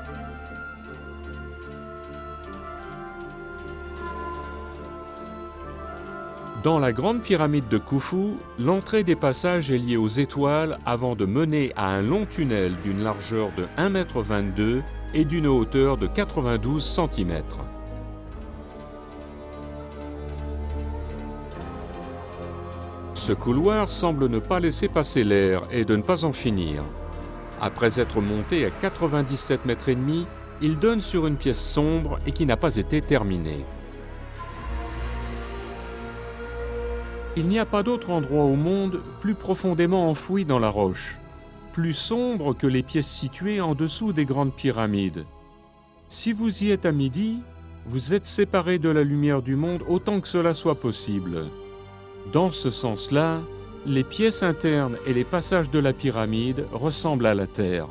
Dans la Grande Pyramide de Khufu, l'entrée des passages est liée aux étoiles avant de mener à un long tunnel d'une largeur de un mètre vingt-deux et d'une hauteur de quatre-vingt-douze centimètres. Ce couloir semble ne pas laisser passer l'air et de ne pas en finir. Après être monté à quatre-vingt-dix-sept mètres et demi, il donne sur une pièce sombre et qui n'a pas été terminée. Il n'y a pas d'autre endroit au monde plus profondément enfoui dans la roche, plus sombre que les pièces situées en dessous des grandes pyramides. Si vous y êtes à midi, vous êtes séparé de la lumière du monde autant que cela soit possible. Dans ce sens-là, les pièces internes et les passages de la pyramide ressemblent à la Terre.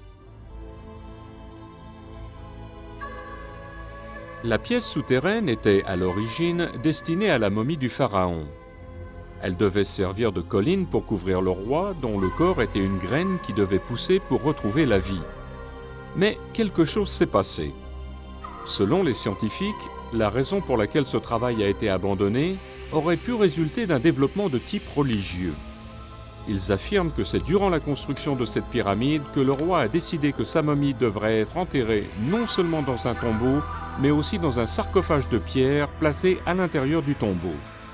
La pièce souterraine était, à l'origine, destinée à la momie du pharaon. Elle devait servir de colline pour couvrir le roi, dont le corps était une graine qui devait pousser pour retrouver la vie. Mais quelque chose s'est passé. Selon les scientifiques, la raison pour laquelle ce travail a été abandonné aurait pu résulter d'un développement de type religieux. Ils affirment que c'est durant la construction de cette pyramide que le roi a décidé que sa momie devrait être enterrée non seulement dans un tombeau, mais aussi dans un sarcophage de pierre placé à l'intérieur du tombeau.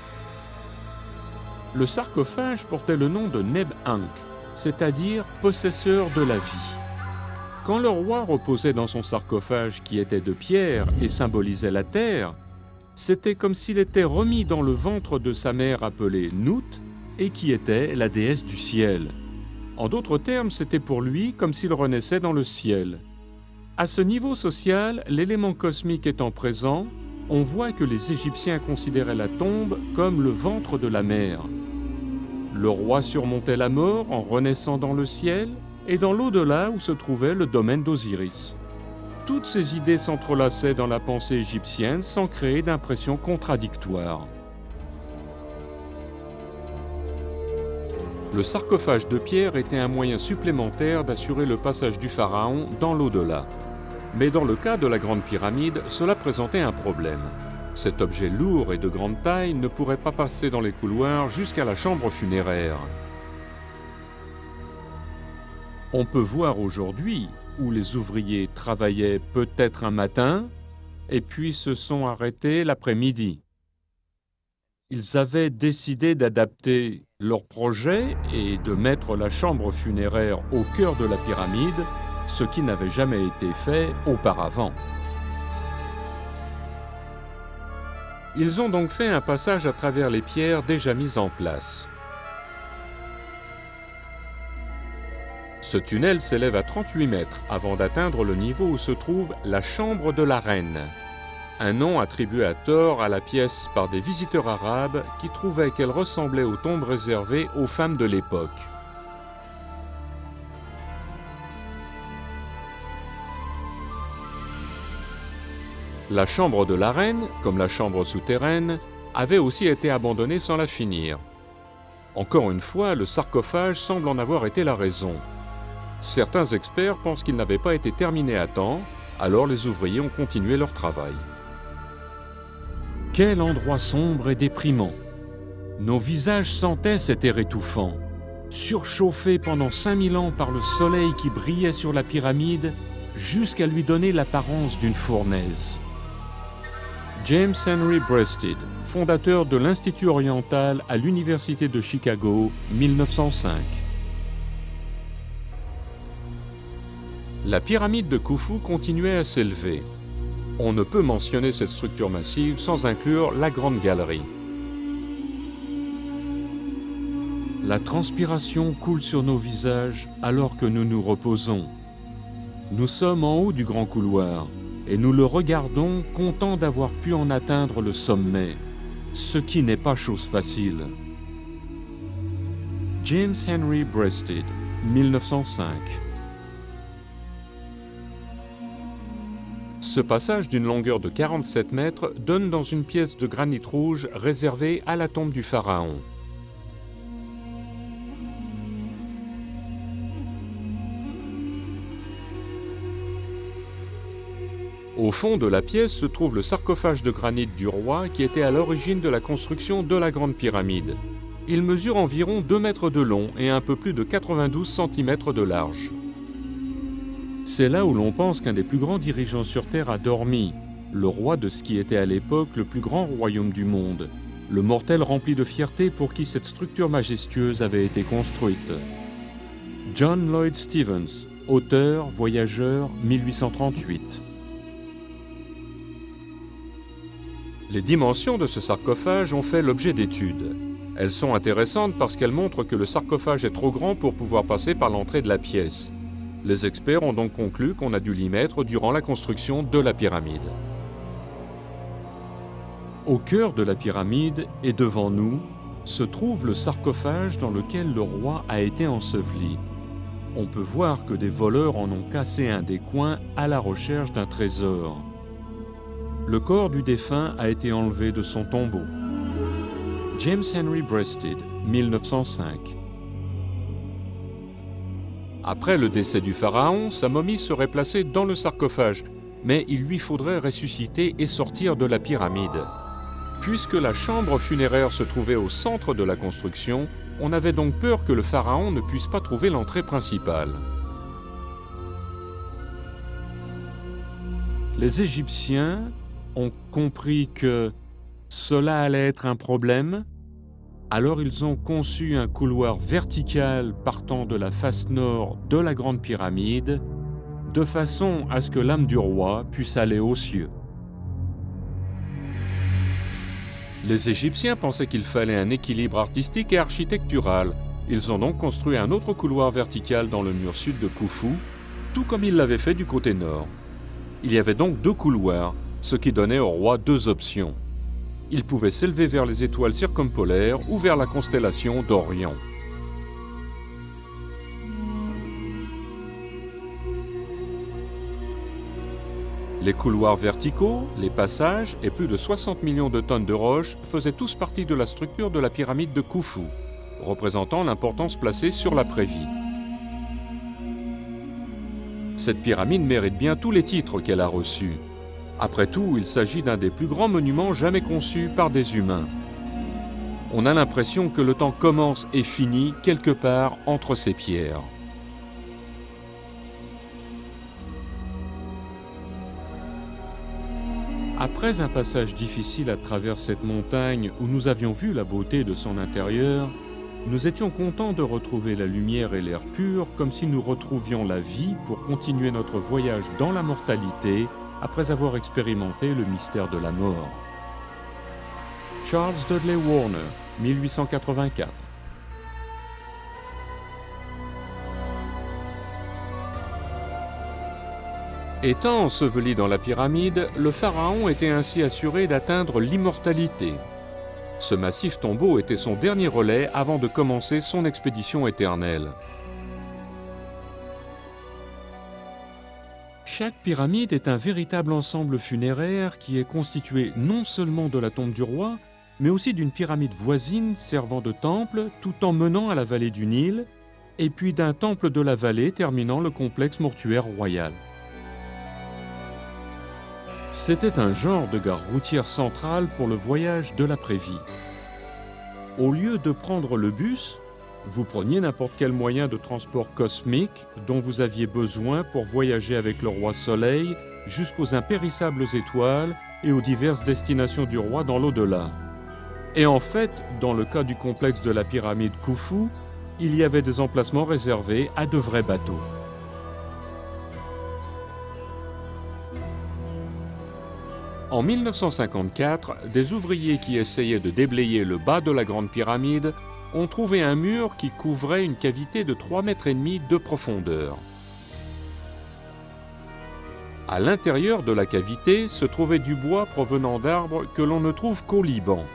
Le sarcophage portait le nom de Neb-Ankh, c'est-à-dire possesseur de la vie. Quand le roi reposait dans son sarcophage qui était de pierre et symbolisait la terre, c'était comme s'il était remis dans le ventre de sa mère appelée Nout et qui était la déesse du ciel. En d'autres termes, c'était pour lui comme s'il renaissait dans le ciel. À ce niveau social, l'élément cosmique étant présent, on voit que les Égyptiens considéraient la tombe comme le ventre de la mer. Le roi surmontait la mort en renaissant dans le ciel et dans l'au-delà où se trouvait le domaine d'Osiris. Toutes ces idées s'entrelaçaient dans la pensée égyptienne sans créer d'impression contradictoire. Le sarcophage de pierre était un moyen supplémentaire d'assurer le passage du pharaon dans l'au-delà. Mais dans le cas de la Grande Pyramide, cela présentait un problème. Cet objet lourd et de grande taille ne pourrait pas passer dans les couloirs jusqu'à la chambre funéraire. On peut voir aujourd'hui où les ouvriers travaillaient peut-être un matin et puis se sont arrêtés l'après-midi. Ils avaient décidé d'adapter leur projet et de mettre la chambre funéraire au cœur de la pyramide, ce qui n'avait jamais été fait auparavant. Ils ont donc fait un passage à travers les pierres déjà mises en place. Ce tunnel s'élève à trente-huit mètres avant d'atteindre le niveau où se trouve la chambre de la reine, un nom attribué à tort à la pièce par des visiteurs arabes qui trouvaient qu'elle ressemblait aux tombes réservées aux femmes de l'époque. La chambre de la reine, comme la chambre souterraine, avait aussi été abandonnée sans la finir. Encore une fois, le sarcophage semble en avoir été la raison. Certains experts pensent qu'il n'avait pas été terminé à temps, alors les ouvriers ont continué leur travail. Quel endroit sombre et déprimant! Nos visages sentaient cet air étouffant. Surchauffés pendant cinq mille ans par le soleil qui brillait sur la pyramide, jusqu'à lui donner l'apparence d'une fournaise. James Henry Breasted, fondateur de l'Institut oriental à l'Université de Chicago, mille neuf cent cinq. La pyramide de Khufu continuait à s'élever. On ne peut mentionner cette structure massive sans inclure la Grande Galerie. La transpiration coule sur nos visages alors que nous nous reposons. Nous sommes en haut du grand couloir et nous le regardons contents d'avoir pu en atteindre le sommet, ce qui n'est pas chose facile. James Henry Breasted, mille neuf cent cinq. Ce passage d'une longueur de quarante-sept mètres donne dans une pièce de granit rouge réservée à la tombe du pharaon. Au fond de la pièce se trouve le sarcophage de granit du roi qui était à l'origine de la construction de la Grande Pyramide. Il mesure environ deux mètres de long et un peu plus de quatre-vingt-douze centimètres de large. C'est là où l'on pense qu'un des plus grands dirigeants sur Terre a dormi, le roi de ce qui était à l'époque le plus grand royaume du monde, le mortel rempli de fierté pour qui cette structure majestueuse avait été construite. John Lloyd Stephens, Auteur, voyageur, mille huit cent trente-huit. Les dimensions de ce sarcophage ont fait l'objet d'études. Elles sont intéressantes parce qu'elles montrent que le sarcophage est trop grand pour pouvoir passer par l'entrée de la pièce. Les experts ont donc conclu qu'on a dû l'y mettre durant la construction de la pyramide. Au cœur de la pyramide et devant nous se trouve le sarcophage dans lequel le roi a été enseveli. On peut voir que des voleurs en ont cassé un des coins à la recherche d'un trésor. Le corps du défunt a été enlevé de son tombeau. James Henry Breasted, mille neuf cent cinq. Après le décès du pharaon, sa momie serait placée dans le sarcophage, mais il lui faudrait ressusciter et sortir de la pyramide. Puisque la chambre funéraire se trouvait au centre de la construction, on avait donc peur que le pharaon ne puisse pas trouver l'entrée principale. Les Égyptiens ont compris que cela allait être un problème, alors ils ont conçu un couloir vertical partant de la face nord de la Grande Pyramide, de façon à ce que l'âme du roi puisse aller aux cieux. Les Égyptiens pensaient qu'il fallait un équilibre artistique et architectural. Ils ont donc construit un autre couloir vertical dans le mur sud de Khufu, tout comme ils l'avaient fait du côté nord. Il y avait donc deux couloirs, ce qui donnait au roi deux options. Il pouvait s'élever vers les étoiles circumpolaires ou vers la constellation d'Orion. Les couloirs verticaux, les passages et plus de soixante millions de tonnes de roches faisaient tous partie de la structure de la pyramide de Khufu, représentant l'importance placée sur l'après-vie. Cette pyramide mérite bien tous les titres qu'elle a reçus. Après tout, il s'agit d'un des plus grands monuments jamais conçus par des humains. On a l'impression que le temps commence et finit quelque part entre ces pierres. Après un passage difficile à travers cette montagne où nous avions vu la beauté de son intérieur, nous étions contents de retrouver la lumière et l'air pur comme si nous retrouvions la vie pour continuer notre voyage dans la mortalité après avoir expérimenté le mystère de la mort. Charles Dudley Warner, mille huit cent quatre-vingt-quatre. Étant enseveli dans la pyramide, le pharaon était ainsi assuré d'atteindre l'immortalité. Ce massif tombeau était son dernier relais avant de commencer son expédition éternelle. Chaque pyramide est un véritable ensemble funéraire qui est constitué non seulement de la tombe du roi, mais aussi d'une pyramide voisine servant de temple tout en menant à la vallée du Nil, et puis d'un temple de la vallée terminant le complexe mortuaire royal. C'était un genre de gare routière centrale pour le voyage de l'après-vie. Au lieu de prendre le bus, vous preniez n'importe quel moyen de transport cosmique dont vous aviez besoin pour voyager avec le roi Soleil jusqu'aux impérissables étoiles et aux diverses destinations du roi dans l'au-delà. Et en fait, dans le cas du complexe de la pyramide Khufu, il y avait des emplacements réservés à de vrais bateaux. En mille neuf cent cinquante-quatre, des ouvriers qui essayaient de déblayer le bas de la Grande Pyramide ont trouvé un mur qui couvrait une cavité de trois mètres et demi de profondeur. À l'intérieur de la cavité se trouvait du bois provenant d'arbres que l'on ne trouve qu'au Liban.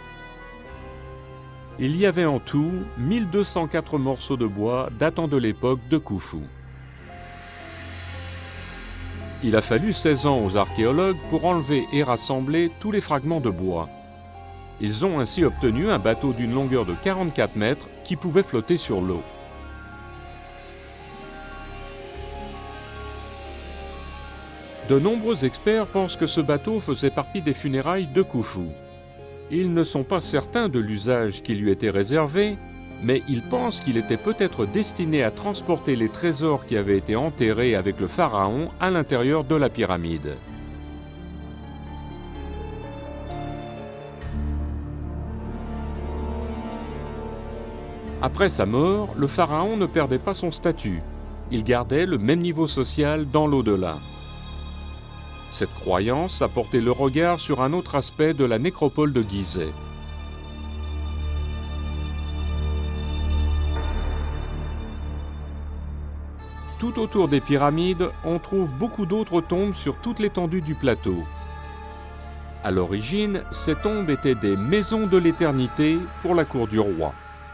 Il y avait en tout mille deux cent quatre morceaux de bois datant de l'époque de Khufu. Il a fallu seize ans aux archéologues pour enlever et rassembler tous les fragments de bois. Ils ont ainsi obtenu un bateau d'une longueur de quarante-quatre mètres qui pouvait flotter sur l'eau. De nombreux experts pensent que ce bateau faisait partie des funérailles de Khufu. Ils ne sont pas certains de l'usage qui lui était réservé, mais ils pensent qu'il était peut-être destiné à transporter les trésors qui avaient été enterrés avec le pharaon à l'intérieur de la pyramide. Après sa mort, le pharaon ne perdait pas son statut. ils gardaient le même niveau social dans l'au-delà. Cette croyance a porté le regard sur un autre aspect de la nécropole de Gizeh. Tout autour des pyramides, on trouve beaucoup d'autres tombes sur toute l'étendue du plateau. À l'origine, ces tombes étaient des maisons de l'éternité pour la cour du roi.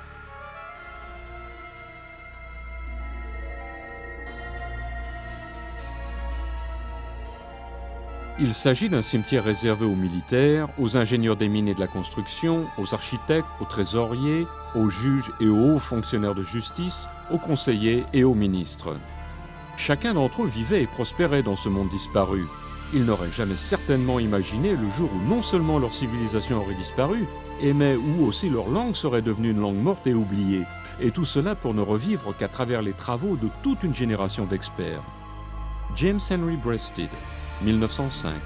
Il s'agit d'un cimetière réservé aux militaires, aux ingénieurs des mines et de la construction, aux architectes, aux trésoriers, aux juges et aux hauts fonctionnaires de justice, aux conseillers et aux ministres. Chacun d'entre eux vivait et prospérait dans ce monde disparu. Ils n'auraient jamais certainement imaginé le jour où non seulement leur civilisation aurait disparu, mais où aussi leur langue serait devenue une langue morte et oubliée. Et tout cela pour ne revivre qu'à travers les travaux de toute une génération d'experts. James Henry Breasted, mille neuf cent cinq.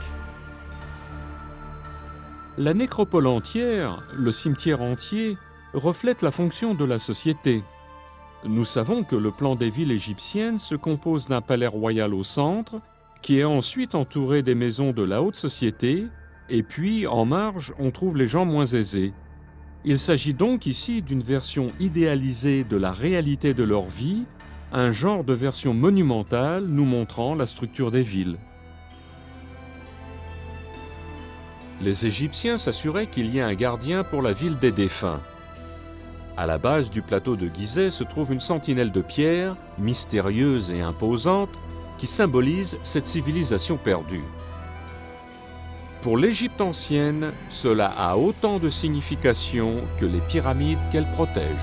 La nécropole entière, le cimetière entier, reflète la fonction de la société. Nous savons que le plan des villes égyptiennes se compose d'un palais royal au centre, qui est ensuite entouré des maisons de la haute société, et puis, en marge, on trouve les gens moins aisés. Il s'agit donc ici d'une version idéalisée de la réalité de leur vie, un genre de version monumentale nous montrant la structure des villes. Les Égyptiens s'assuraient qu'il y ait un gardien pour la ville des défunts. À la base du plateau de Gizeh se trouve une sentinelle de pierre, mystérieuse et imposante, qui symbolise cette civilisation perdue. Pour l'Égypte ancienne, cela a autant de signification que les pyramides qu'elle protège.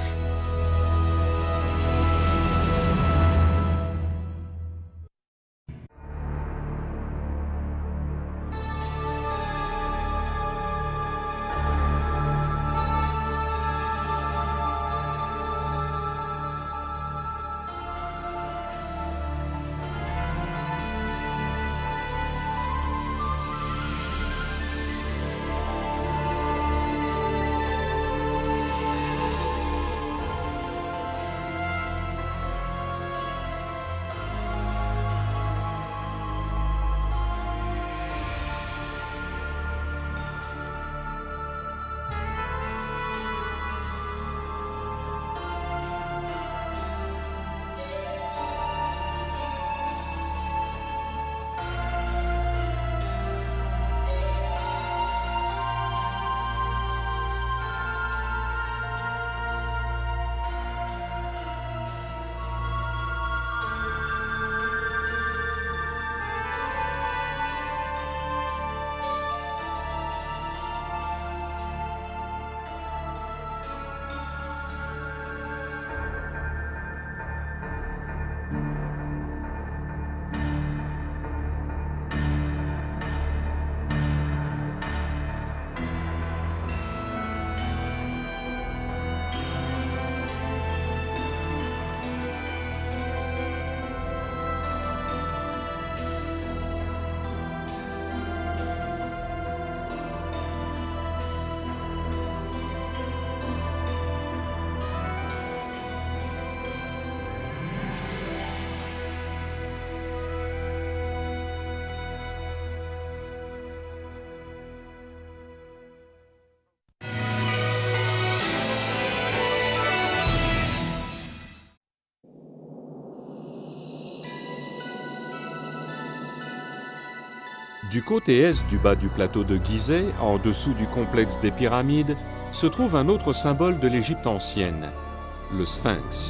Du côté est du bas du plateau de Gizeh, en dessous du complexe des pyramides, se trouve un autre symbole de l'Égypte ancienne, le Sphinx.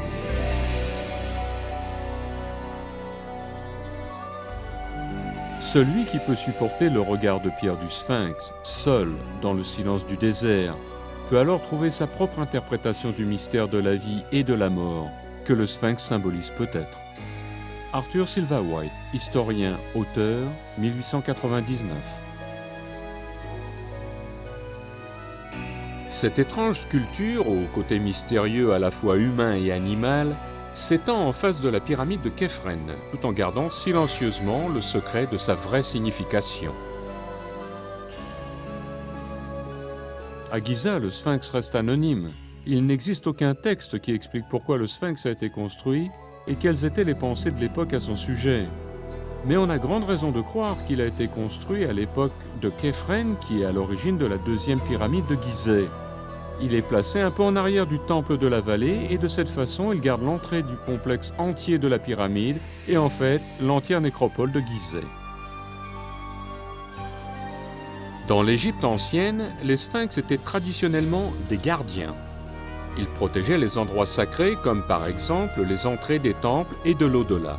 Celui qui peut supporter le regard de pierre du Sphinx, seul, dans le silence du désert, peut alors trouver sa propre interprétation du mystère de la vie et de la mort, que le Sphinx symbolise peut-être. Arthur Silva White, historien, auteur, mille huit cent quatre-vingt-dix-neuf. Cette étrange sculpture, au côté mystérieux à la fois humain et animal, s'étend en face de la pyramide de Khéphren, tout en gardant silencieusement le secret de sa vraie signification. À Giza, le Sphinx reste anonyme. Il n'existe aucun texte qui explique pourquoi le Sphinx a été construit, et quelles étaient les pensées de l'époque à son sujet. Mais on a grande raison de croire qu'il a été construit à l'époque de Képhren, qui est à l'origine de la deuxième pyramide de Gizeh. Il est placé un peu en arrière du temple de la vallée et de cette façon, il garde l'entrée du complexe entier de la pyramide et en fait, l'entière nécropole de Gizeh. Dans l'Égypte ancienne, les sphinx étaient traditionnellement des gardiens. Ils protégeaient les endroits sacrés comme par exemple les entrées des temples et de l'au-delà.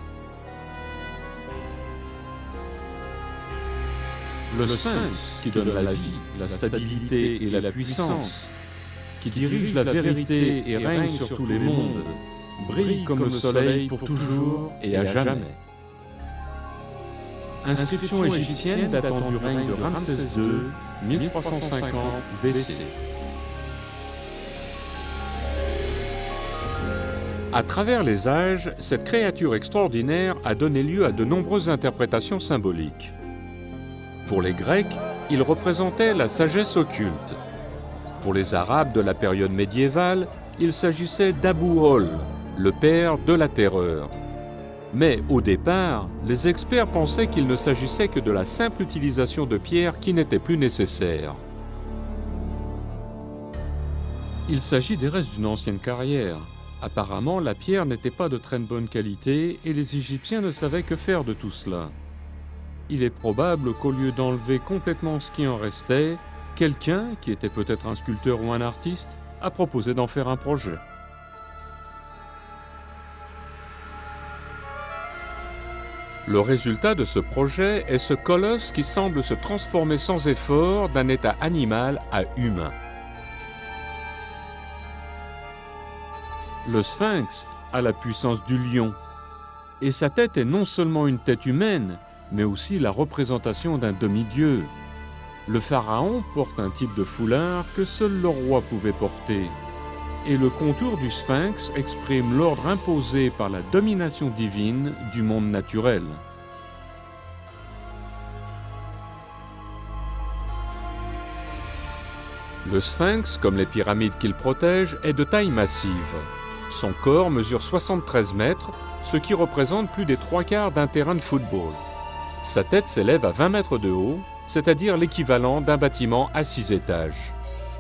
Le sphinx, qui donne la vie, la stabilité et la puissance, qui dirige la vérité et règne sur tous les mondes, brille comme le soleil pour toujours et à jamais. Inscription égyptienne datant du règne de Ramsès deux, mille trois cent cinquante B C. À travers les âges, cette créature extraordinaire a donné lieu à de nombreuses interprétations symboliques. Pour les Grecs, il représentait la sagesse occulte. Pour les Arabes de la période médiévale, il s'agissait d'Abou-Ol, le père de la terreur. Mais au départ, les experts pensaient qu'il ne s'agissait que de la simple utilisation de pierres qui n'était plus nécessaire. Il s'agit des restes d'une ancienne carrière. Apparemment, la pierre n'était pas de très bonne qualité et les Égyptiens ne savaient que faire de tout cela. Il est probable qu'au lieu d'enlever complètement ce qui en restait, quelqu'un, qui était peut-être un sculpteur ou un artiste, a proposé d'en faire un projet. Le résultat de ce projet est ce colosse qui semble se transformer sans effort d'un état animal à humain. Le sphinx a la puissance du lion, et sa tête est non seulement une tête humaine, mais aussi la représentation d'un demi-dieu. Le pharaon porte un type de foulard que seul le roi pouvait porter. Et le contour du sphinx exprime l'ordre imposé par la domination divine du monde naturel. Le sphinx, comme les pyramides qu'il protège, est de taille massive. Son corps mesure soixante-treize mètres, ce qui représente plus des trois quarts d'un terrain de football. Sa tête s'élève à vingt mètres de haut, c'est-à-dire l'équivalent d'un bâtiment à six étages.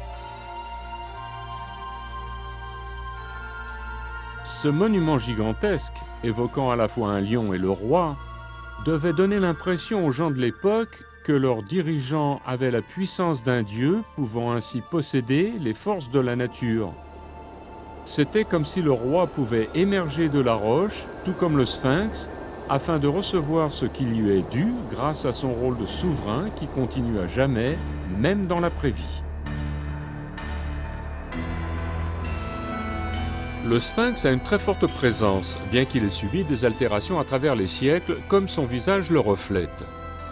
Ce monument gigantesque, évoquant à la fois un lion et le roi, devait donner l'impression aux gens de l'époque que leurs dirigeants avaient la puissance d'un dieu, pouvant ainsi posséder les forces de la nature. C'était comme si le roi pouvait émerger de la roche, tout comme le sphinx, afin de recevoir ce qui lui est dû grâce à son rôle de souverain qui continue à jamais, même dans l'après-vie. Le sphinx a une très forte présence, bien qu'il ait subi des altérations à travers les siècles, comme son visage le reflète.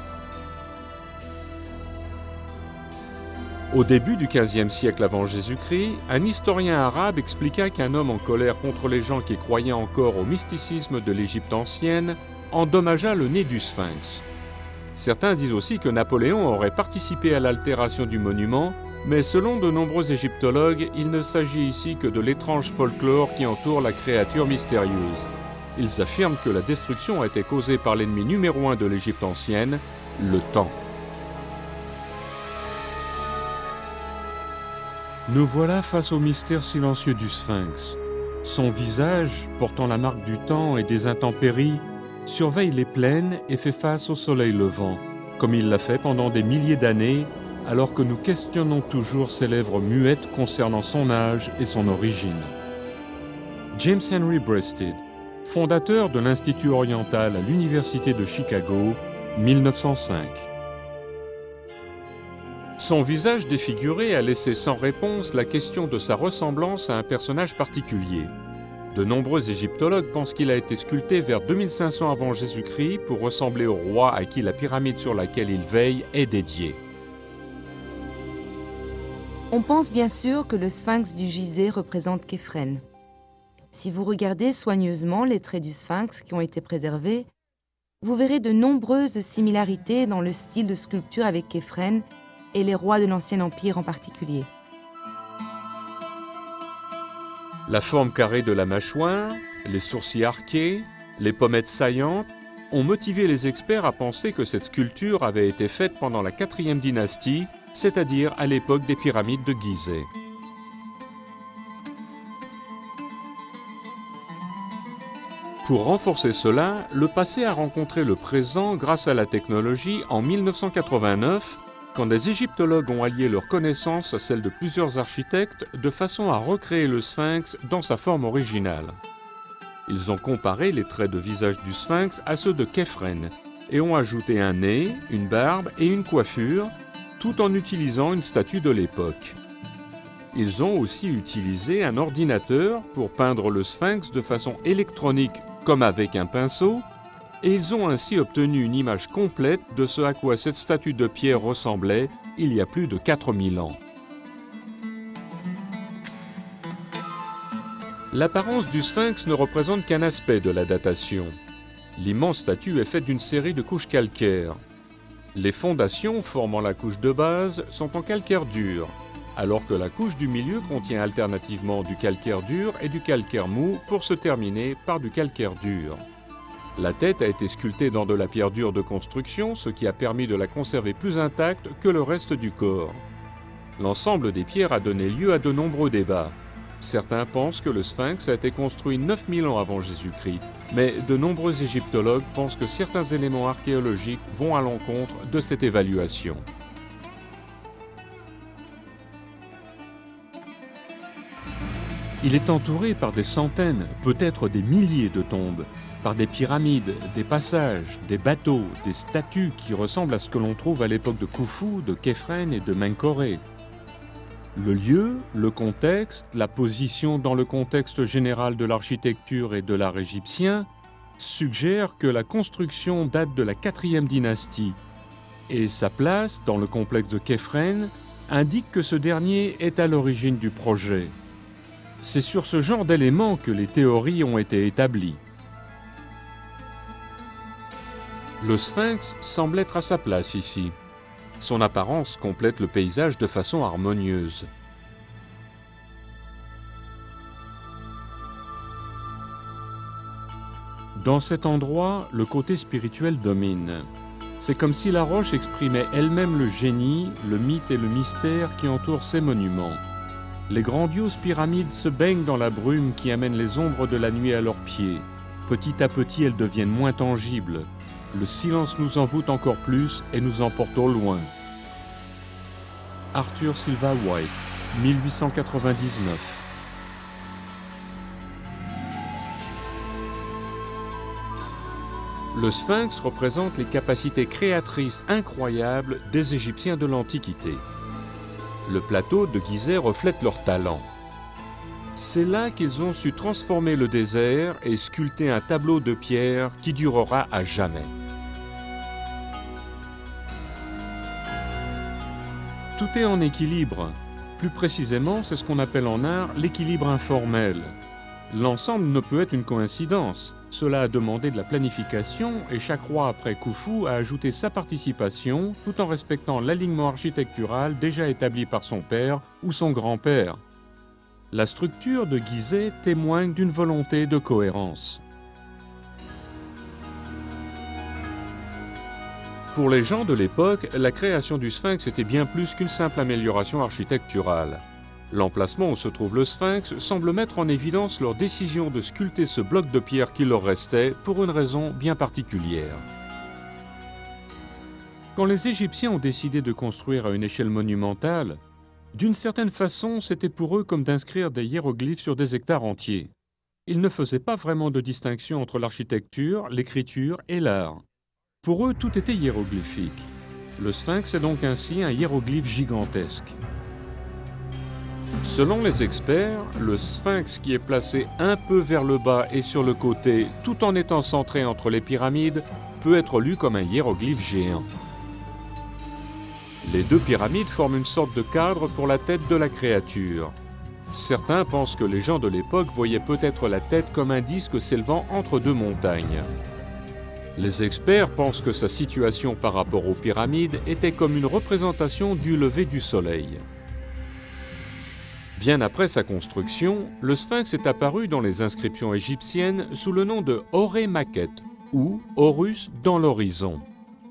Au début du quinzième siècle avant Jésus-Christ, un historien arabe expliqua qu'un homme en colère contre les gens qui croyaient encore au mysticisme de l'Égypte ancienne endommagea le nez du sphinx. Certains disent aussi que Napoléon aurait participé à l'altération du monument, mais selon de nombreux égyptologues, il ne s'agit ici que de l'étrange folklore qui entoure la créature mystérieuse. Ils affirment que la destruction a été causée par l'ennemi numéro un de l'Égypte ancienne, le temps. Nous voilà face au mystère silencieux du sphinx. Son visage, portant la marque du temps et des intempéries, surveille les plaines et fait face au soleil levant, comme il l'a fait pendant des milliers d'années, alors que nous questionnons toujours ses lèvres muettes concernant son âge et son origine. James Henry Breasted, fondateur de l'Institut oriental à l'Université de Chicago, mille neuf cent cinq. Son visage défiguré a laissé sans réponse la question de sa ressemblance à un personnage particulier. De nombreux égyptologues pensent qu'il a été sculpté vers deux mille cinq cents avant Jésus-Christ pour ressembler au roi à qui la pyramide sur laquelle il veille est dédiée. On pense bien sûr que le sphinx du Gizeh représente Képhren. Si vous regardez soigneusement les traits du sphinx qui ont été préservés, vous verrez de nombreuses similarités dans le style de sculpture avec Képhren et les rois de l'Ancien Empire en particulier. La forme carrée de la mâchoire, Les sourcils arqués, les pommettes saillantes ont motivé les experts à penser que cette sculpture avait été faite pendant la quatrième dynastie, c'est-à-dire à l'époque des pyramides de Gizeh. Pour renforcer cela, le passé a rencontré le présent grâce à la technologie en mille neuf cent quatre-vingt-neuf, quand des égyptologues ont allié leurs connaissances à celles de plusieurs architectes de façon à recréer le sphinx dans sa forme originale. Ils ont comparé les traits de visage du sphinx à ceux de Khéphren et ont ajouté un nez, une barbe et une coiffure, tout en utilisant une statue de l'époque. Ils ont aussi utilisé un ordinateur pour peindre le sphinx de façon électronique comme avec un pinceau, et ils ont ainsi obtenu une image complète de ce à quoi cette statue de pierre ressemblait il y a plus de quatre mille ans. L'apparence du sphinx ne représente qu'un aspect de la datation. L'immense statue est faite d'une série de couches calcaires. Les fondations formant la couche de base sont en calcaire dur, alors que la couche du milieu contient alternativement du calcaire dur et du calcaire mou pour se terminer par du calcaire dur. La tête a été sculptée dans de la pierre dure de construction, ce qui a permis de la conserver plus intacte que le reste du corps. L'ensemble des pierres a donné lieu à de nombreux débats. Certains pensent que le sphinx a été construit neuf mille ans avant Jésus-Christ, mais de nombreux égyptologues pensent que certains éléments archéologiques vont à l'encontre de cette évaluation. Il est entouré par des centaines, peut-être des milliers de tombes, par des pyramides, des passages, des bateaux, des statues qui ressemblent à ce que l'on trouve à l'époque de Khufu, de Khéphren et de Menkaure. Le lieu, le contexte, la position dans le contexte général de l'architecture et de l'art égyptien suggèrent que la construction date de la quatrième dynastie et sa place dans le complexe de Khéphren indique que ce dernier est à l'origine du projet. C'est sur ce genre d'éléments que les théories ont été établies. Le sphinx semble être à sa place ici. Son apparence complète le paysage de façon harmonieuse. Dans cet endroit, le côté spirituel domine. C'est comme si la roche exprimait elle-même le génie, le mythe et le mystère qui entourent ces monuments. Les grandioses pyramides se baignent dans la brume qui amène les ombres de la nuit à leurs pieds. Petit à petit, elles deviennent moins tangibles. Le silence nous envoûte encore plus et nous emporte au loin. Arthur Silva White, mille huit cent quatre-vingt-dix-neuf. Le sphinx représente les capacités créatrices incroyables des Égyptiens de l'Antiquité. Le plateau de Gizeh reflète leur talent. C'est là qu'ils ont su transformer le désert et sculpter un tableau de pierre qui durera à jamais. Tout est en équilibre. Plus précisément, c'est ce qu'on appelle en art l'équilibre informel. L'ensemble ne peut être une coïncidence. Cela a demandé de la planification et chaque roi après Khufu a ajouté sa participation tout en respectant l'alignement architectural déjà établi par son père ou son grand-père. La structure de Gizeh témoigne d'une volonté de cohérence. Pour les gens de l'époque, la création du sphinx était bien plus qu'une simple amélioration architecturale. L'emplacement où se trouve le sphinx semble mettre en évidence leur décision de sculpter ce bloc de pierre qui leur restait pour une raison bien particulière. Quand les Égyptiens ont décidé de construire à une échelle monumentale, d'une certaine façon, c'était pour eux comme d'inscrire des hiéroglyphes sur des hectares entiers. Ils ne faisaient pas vraiment de distinction entre l'architecture, l'écriture et l'art. Pour eux, tout était hiéroglyphique. Le sphinx est donc ainsi un hiéroglyphe gigantesque. Selon les experts, le sphinx qui est placé un peu vers le bas et sur le côté, tout en étant centré entre les pyramides, peut être lu comme un hiéroglyphe géant. Les deux pyramides forment une sorte de cadre pour la tête de la créature. Certains pensent que les gens de l'époque voyaient peut-être la tête comme un disque s'élevant entre deux montagnes. Les experts pensent que sa situation par rapport aux pyramides était comme une représentation du lever du soleil. Bien après sa construction, le sphinx est apparu dans les inscriptions égyptiennes sous le nom de Horé Makhet ou Horus dans l'horizon.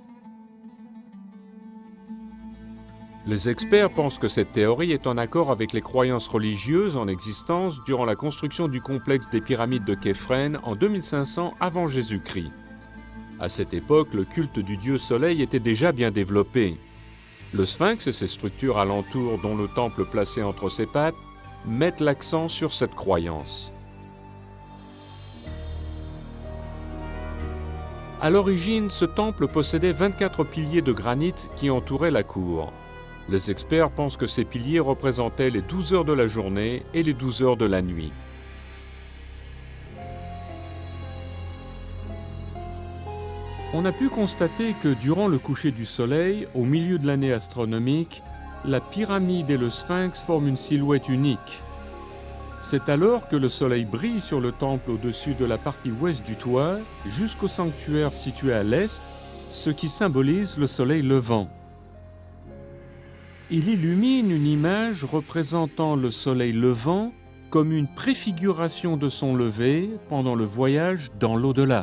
Les experts pensent que cette théorie est en accord avec les croyances religieuses en existence durant la construction du complexe des pyramides de Képhren en deux mille cinq cents avant Jésus-Christ. À cette époque, le culte du dieu soleil était déjà bien développé. Le sphinx et ses structures alentour, dont le temple placé entre ses pattes, mettent l'accent sur cette croyance. À l'origine, ce temple possédait vingt-quatre piliers de granit qui entouraient la cour. Les experts pensent que ces piliers représentaient les douze heures de la journée et les douze heures de la nuit. On a pu constater que durant le coucher du soleil, au milieu de l'année astronomique, la pyramide et le sphinx forment une silhouette unique. C'est alors que le soleil brille sur le temple au-dessus de la partie ouest du toit, jusqu'au sanctuaire situé à l'est, ce qui symbolise le soleil levant. Il illumine une image représentant le soleil levant comme une préfiguration de son lever pendant le voyage dans l'au-delà.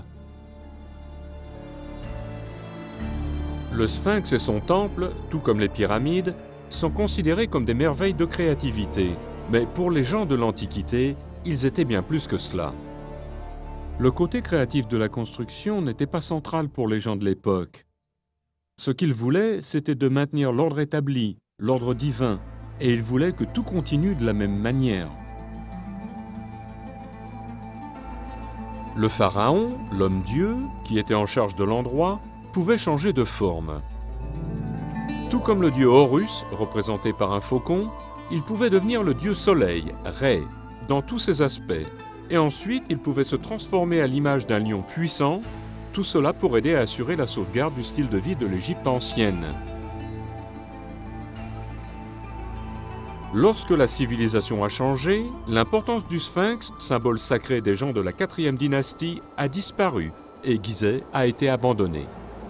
Le sphinx et son temple, tout comme les pyramides, sont considérés comme des merveilles de créativité. Mais pour les gens de l'Antiquité, ils étaient bien plus que cela. Le côté créatif de la construction n'était pas central pour les gens de l'époque. Ce qu'ils voulaient, c'était de maintenir l'ordre établi, l'ordre divin, et ils voulaient que tout continue de la même manière. Le pharaon, l'homme-dieu, qui était en charge de l'endroit, pouvait changer de forme. Tout comme le dieu Horus, représenté par un faucon, il pouvait devenir le dieu soleil, Ré, dans tous ses aspects. Et ensuite, il pouvait se transformer à l'image d'un lion puissant, tout cela pour aider à assurer la sauvegarde du style de vie de l'Égypte ancienne. Lorsque la civilisation a changé, l'importance du sphinx, symbole sacré des gens de la quatrième dynastie, a disparu et Gizeh a été abandonné.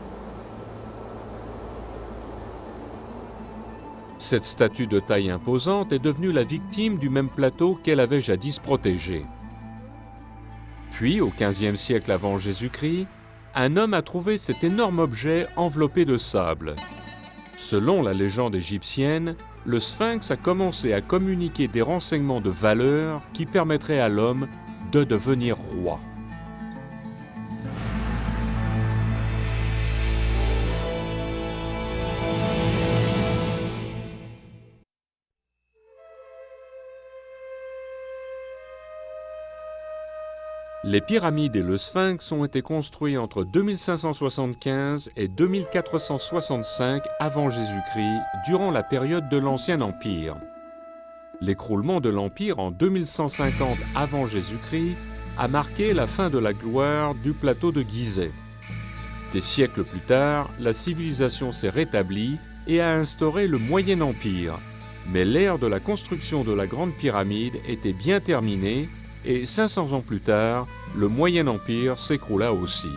Cette statue de taille imposante est devenue la victime du même plateau qu'elle avait jadis protégé. Puis, au quinzième siècle avant Jésus-Christ, un homme a trouvé cet énorme objet enveloppé de sable. Selon la légende égyptienne, le sphinx a commencé à communiquer des renseignements de valeur qui permettraient à l'homme de devenir roi. Les pyramides et le sphinx ont été construits entre deux mille cinq cent soixante-quinze et deux mille quatre cent soixante-cinq avant Jésus-Christ, durant la période de l'Ancien Empire. L'écroulement de l'Empire en deux mille cent cinquante avant Jésus-Christ a marqué la fin de la gloire du plateau de Gizeh. Des siècles plus tard, la civilisation s'est rétablie et a instauré le Moyen Empire. Mais l'ère de la construction de la Grande Pyramide était bien terminée et cinq cents ans plus tard, le Moyen Empire s'écroula aussi.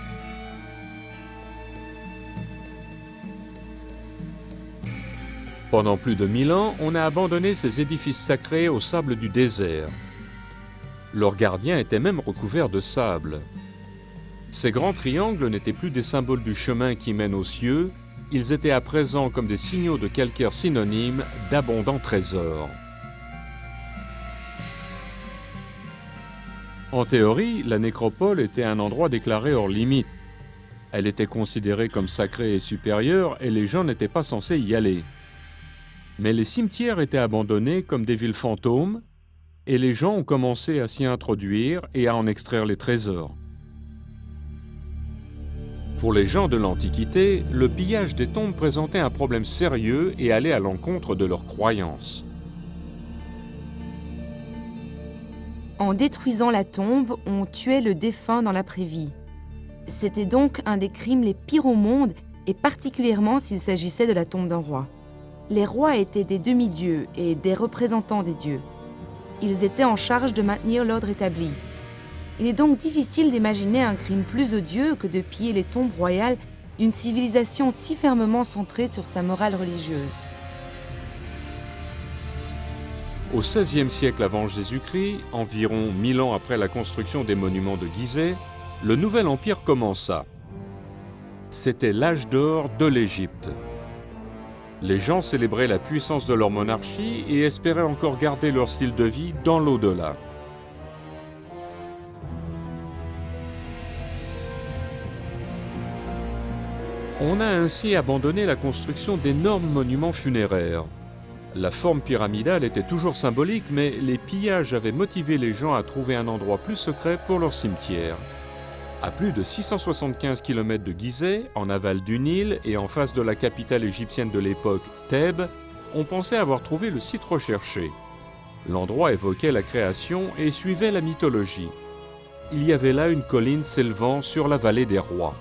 Pendant plus de mille ans, on a abandonné ces édifices sacrés au sable du désert. Leurs gardiens étaient même recouverts de sable. Ces grands triangles n'étaient plus des symboles du chemin qui mène aux cieux, ils étaient à présent comme des signaux de calcaire synonymes d'abondants trésors. En théorie, la nécropole était un endroit déclaré hors limite. Elle était considérée comme sacrée et supérieure et les gens n'étaient pas censés y aller. Mais les cimetières étaient abandonnés comme des villes fantômes et les gens ont commencé à s'y introduire et à en extraire les trésors. Pour les gens de l'Antiquité, le pillage des tombes présentait un problème sérieux et allait à l'encontre de leurs croyances. En détruisant la tombe, on tuait le défunt dans l'après-vie. C'était donc un des crimes les pires au monde, et particulièrement s'il s'agissait de la tombe d'un roi. Les rois étaient des demi-dieux et des représentants des dieux. Ils étaient en charge de maintenir l'ordre établi. Il est donc difficile d'imaginer un crime plus odieux que de piller les tombes royales d'une civilisation si fermement centrée sur sa morale religieuse. Au seizième siècle avant Jésus-Christ, environ mille ans après la construction des monuments de Gizeh, le Nouvel Empire commença. C'était l'âge d'or de l'Égypte. Les gens célébraient la puissance de leur monarchie et espéraient encore garder leur style de vie dans l'au-delà. On a ainsi abandonné la construction d'énormes monuments funéraires. La forme pyramidale était toujours symbolique, mais les pillages avaient motivé les gens à trouver un endroit plus secret pour leur cimetière. À plus de six cent soixante-quinze kilomètres de Gizeh, en aval du Nil et en face de la capitale égyptienne de l'époque, Thèbes, on pensait avoir trouvé le site recherché. L'endroit évoquait la création et suivait la mythologie. Il y avait là une colline s'élevant sur la vallée des rois.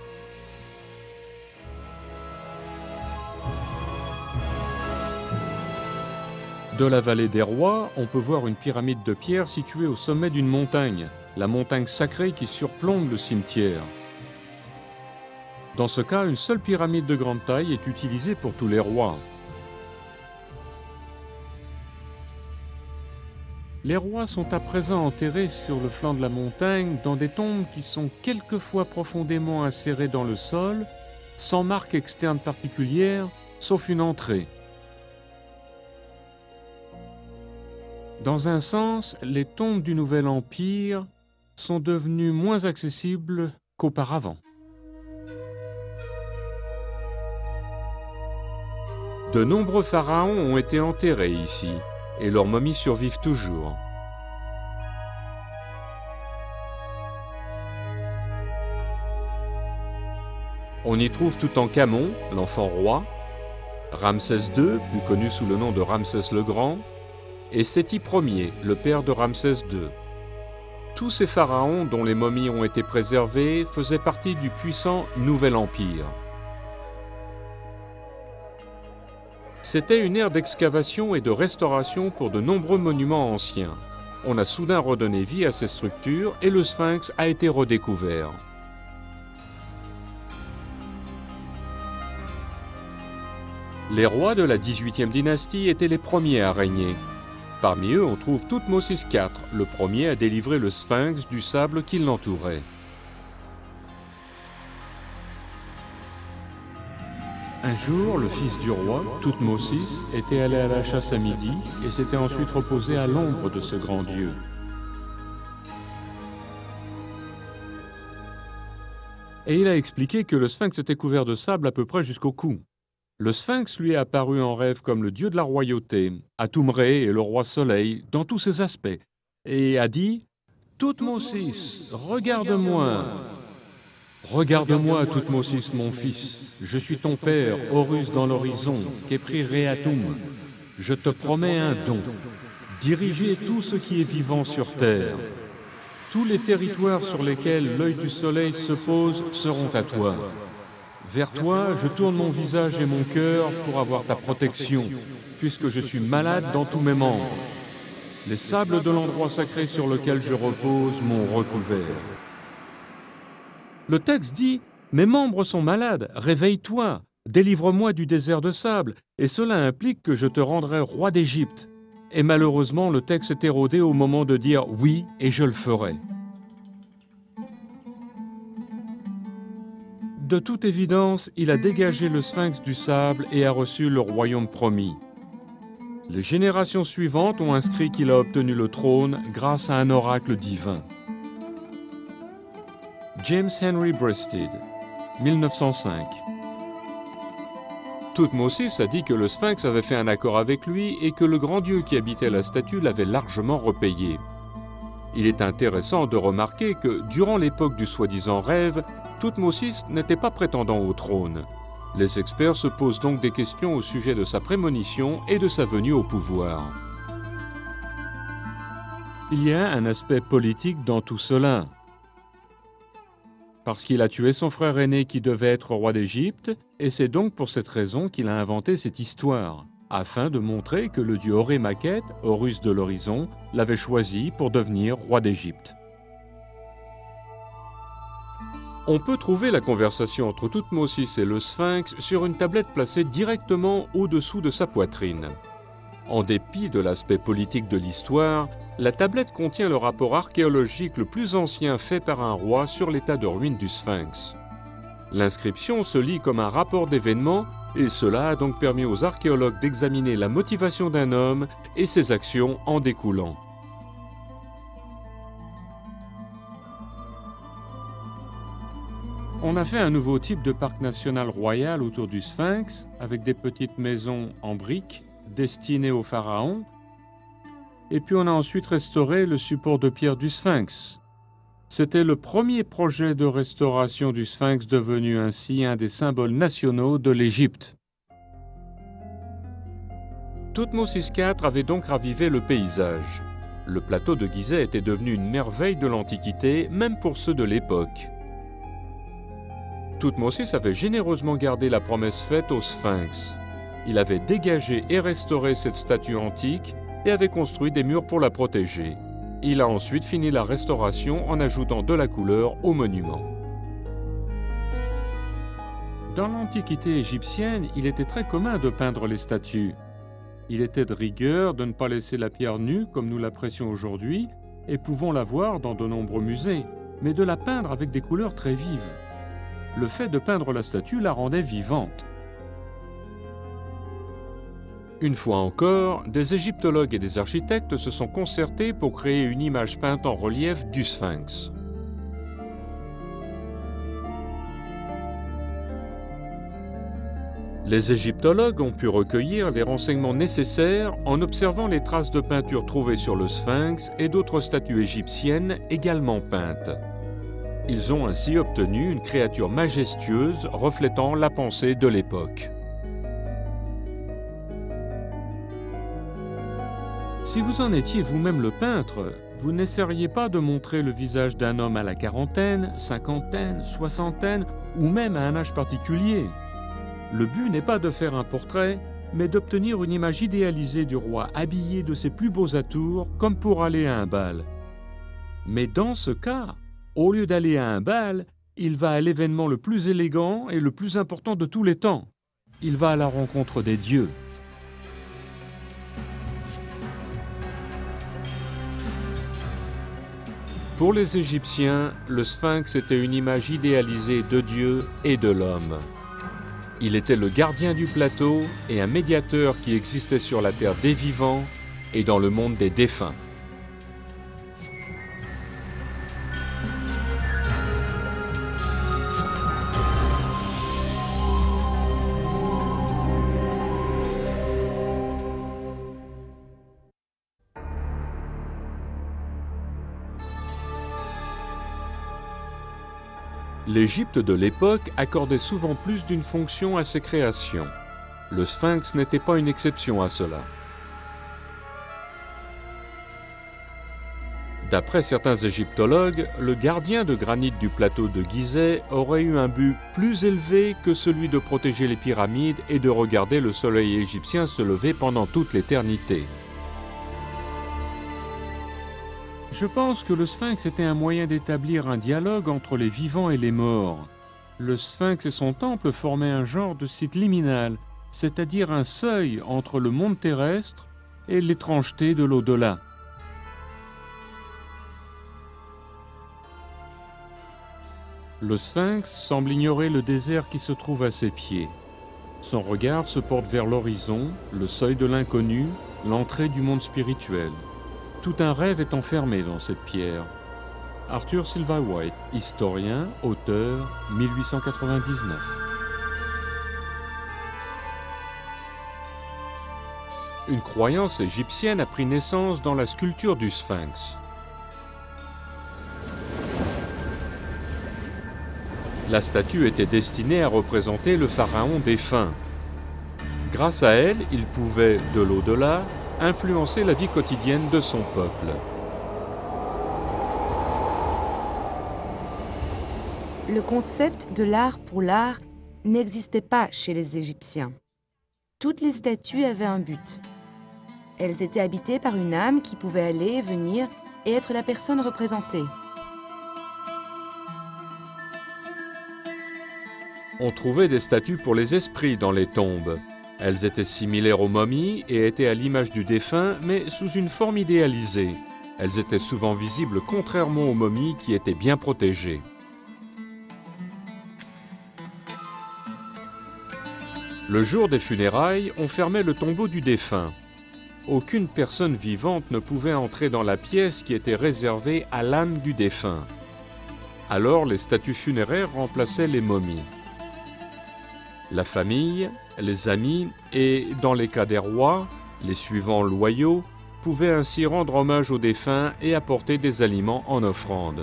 De la vallée des rois, on peut voir une pyramide de pierre située au sommet d'une montagne, la montagne sacrée qui surplombe le cimetière. Dans ce cas, une seule pyramide de grande taille est utilisée pour tous les rois. Les rois sont à présent enterrés sur le flanc de la montagne dans des tombes qui sont quelquefois profondément insérées dans le sol, sans marque externe particulière, sauf une entrée. Dans un sens, les tombes du Nouvel Empire sont devenues moins accessibles qu'auparavant. De nombreux pharaons ont été enterrés ici, et leurs momies survivent toujours. On y trouve Toutankhamon, l'enfant roi, Ramsès deux, plus connu sous le nom de Ramsès le Grand, et Séti Ier, le père de Ramsès deux. Tous ces pharaons dont les momies ont été préservées faisaient partie du puissant Nouvel Empire. C'était une ère d'excavation et de restauration pour de nombreux monuments anciens. On a soudain redonné vie à ces structures et le Sphinx a été redécouvert. Les rois de la dix-huitième dynastie étaient les premiers à régner. Parmi eux, on trouve Thoutmôsis quatre, le premier à délivrer le Sphinx du sable qui l'entourait. Un jour, le fils du roi, Thoutmôsis, était allé à la chasse à midi et s'était ensuite reposé à l'ombre de ce grand dieu. Et il a expliqué que le Sphinx était couvert de sable à peu près jusqu'au cou. Le Sphinx lui est apparu en rêve comme le dieu de la royauté, Atum-Ré et le roi Soleil, dans tous ses aspects, et a dit « Thoutmôsis, regarde-moi ! Regarde-moi, Thoutmôsis, mon fils, je suis ton père, Horus dans l'horizon, Khépri-Ré-Atum. Je te promets un don, diriger tout ce qui est vivant sur terre. Tous les territoires sur lesquels l'œil du soleil se pose seront à toi. Vers toi, je tourne mon visage et mon cœur pour avoir ta protection, puisque je suis malade dans tous mes membres. Les sables de l'endroit sacré sur lequel je repose m'ont recouvert. » Le texte dit « Mes membres sont malades, réveille-toi, délivre-moi du désert de sable, et cela implique que je te rendrai roi d'Égypte. » Et malheureusement, le texte est érodé au moment de dire « Oui, et je le ferai ». De toute évidence, il a dégagé le Sphinx du sable et a reçu le royaume promis. Les générations suivantes ont inscrit qu'il a obtenu le trône grâce à un oracle divin. James Henry Breasted, mille neuf cent cinq. Thoutmôsis a dit que le Sphinx avait fait un accord avec lui et que le grand dieu qui habitait la statue l'avait largement repayé. Il est intéressant de remarquer que, durant l'époque du soi-disant rêve, Thoutmôsis n'était pas prétendant au trône. Les experts se posent donc des questions au sujet de sa prémonition et de sa venue au pouvoir. Il y a un aspect politique dans tout cela. Parce qu'il a tué son frère aîné qui devait être roi d'Égypte, et c'est donc pour cette raison qu'il a inventé cette histoire, afin de montrer que le dieu Horé-Makhet, Horus de l'horizon, l'avait choisi pour devenir roi d'Égypte. On peut trouver la conversation entre Thoutmôsis et le Sphinx sur une tablette placée directement au-dessous de sa poitrine. En dépit de l'aspect politique de l'histoire, la tablette contient le rapport archéologique le plus ancien fait par un roi sur l'état de ruine du Sphinx. L'inscription se lit comme un rapport d'événements et cela a donc permis aux archéologues d'examiner la motivation d'un homme et ses actions en découlant. On a fait un nouveau type de parc national royal autour du Sphinx, avec des petites maisons en briques destinées au pharaon. Et puis on a ensuite restauré le support de pierre du Sphinx. C'était le premier projet de restauration du Sphinx, devenu ainsi un des symboles nationaux de l'Égypte. Thoutmôsis quatre avait donc ravivé le paysage. Le plateau de Gizeh était devenu une merveille de l'Antiquité, même pour ceux de l'époque. Thoutmôsis avait généreusement gardé la promesse faite au Sphinx. Il avait dégagé et restauré cette statue antique et avait construit des murs pour la protéger. Il a ensuite fini la restauration en ajoutant de la couleur au monument. Dans l'Antiquité égyptienne, il était très commun de peindre les statues. Il était de rigueur de ne pas laisser la pierre nue comme nous l'apprécions aujourd'hui et pouvons la voir dans de nombreux musées, mais de la peindre avec des couleurs très vives. Le fait de peindre la statue la rendait vivante. Une fois encore, des égyptologues et des architectes se sont concertés pour créer une image peinte en relief du Sphinx. Les égyptologues ont pu recueillir les renseignements nécessaires en observant les traces de peinture trouvées sur le Sphinx et d'autres statues égyptiennes également peintes. Ils ont ainsi obtenu une créature majestueuse reflétant la pensée de l'époque. Si vous en étiez vous-même le peintre, vous n'essayeriez pas de montrer le visage d'un homme à la quarantaine, cinquantaine, soixantaine ou même à un âge particulier. Le but n'est pas de faire un portrait, mais d'obtenir une image idéalisée du roi habillé de ses plus beaux atours comme pour aller à un bal. Mais dans ce cas, au lieu d'aller à un bal, il va à l'événement le plus élégant et le plus important de tous les temps. Il va à la rencontre des dieux. Pour les Égyptiens, le Sphinx était une image idéalisée de Dieu et de l'homme. Il était le gardien du plateau et un médiateur qui existait sur la terre des vivants et dans le monde des défunts. L'Égypte de l'époque accordait souvent plus d'une fonction à ses créations. Le Sphinx n'était pas une exception à cela. D'après certains égyptologues, le gardien de granit du plateau de Gizeh aurait eu un but plus élevé que celui de protéger les pyramides et de regarder le soleil égyptien se lever pendant toute l'éternité. Je pense que le Sphinx était un moyen d'établir un dialogue entre les vivants et les morts. Le Sphinx et son temple formaient un genre de site liminal, c'est-à-dire un seuil entre le monde terrestre et l'étrangeté de l'au-delà. Le Sphinx semble ignorer le désert qui se trouve à ses pieds. Son regard se porte vers l'horizon, le seuil de l'inconnu, l'entrée du monde spirituel. Tout un rêve est enfermé dans cette pierre. Arthur Sylva White, historien, auteur, mille huit cent quatre-vingt-dix-neuf. Une croyance égyptienne a pris naissance dans la sculpture du Sphinx. La statue était destinée à représenter le pharaon défunt. Grâce à elle, il pouvait, de l'au-delà, influencer la vie quotidienne de son peuple. Le concept de l'art pour l'art n'existait pas chez les Égyptiens. Toutes les statues avaient un but. Elles étaient habitées par une âme qui pouvait aller et venir et être la personne représentée. On trouvait des statues pour les esprits dans les tombes. Elles étaient similaires aux momies et étaient à l'image du défunt, mais sous une forme idéalisée. Elles étaient souvent visibles contrairement aux momies qui étaient bien protégées. Le jour des funérailles, on fermait le tombeau du défunt. Aucune personne vivante ne pouvait entrer dans la pièce qui était réservée à l'âme du défunt. Alors les statues funéraires remplaçaient les momies. La famille, les amis et, dans les cas des rois, les suivants loyaux, pouvaient ainsi rendre hommage aux défunts et apporter des aliments en offrande.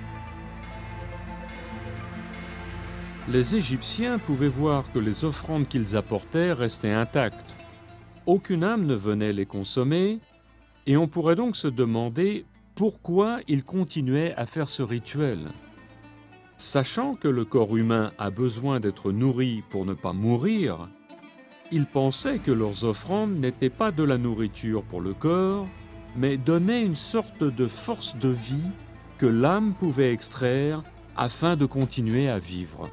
Les Égyptiens pouvaient voir que les offrandes qu'ils apportaient restaient intactes. Aucune âme ne venait les consommer, et on pourrait donc se demander pourquoi ils continuaient à faire ce rituel. Sachant que le corps humain a besoin d'être nourri pour ne pas mourir, ils pensaient que leurs offrandes n'étaient pas de la nourriture pour le corps, mais donnaient une sorte de force de vie que l'âme pouvait extraire afin de continuer à vivre.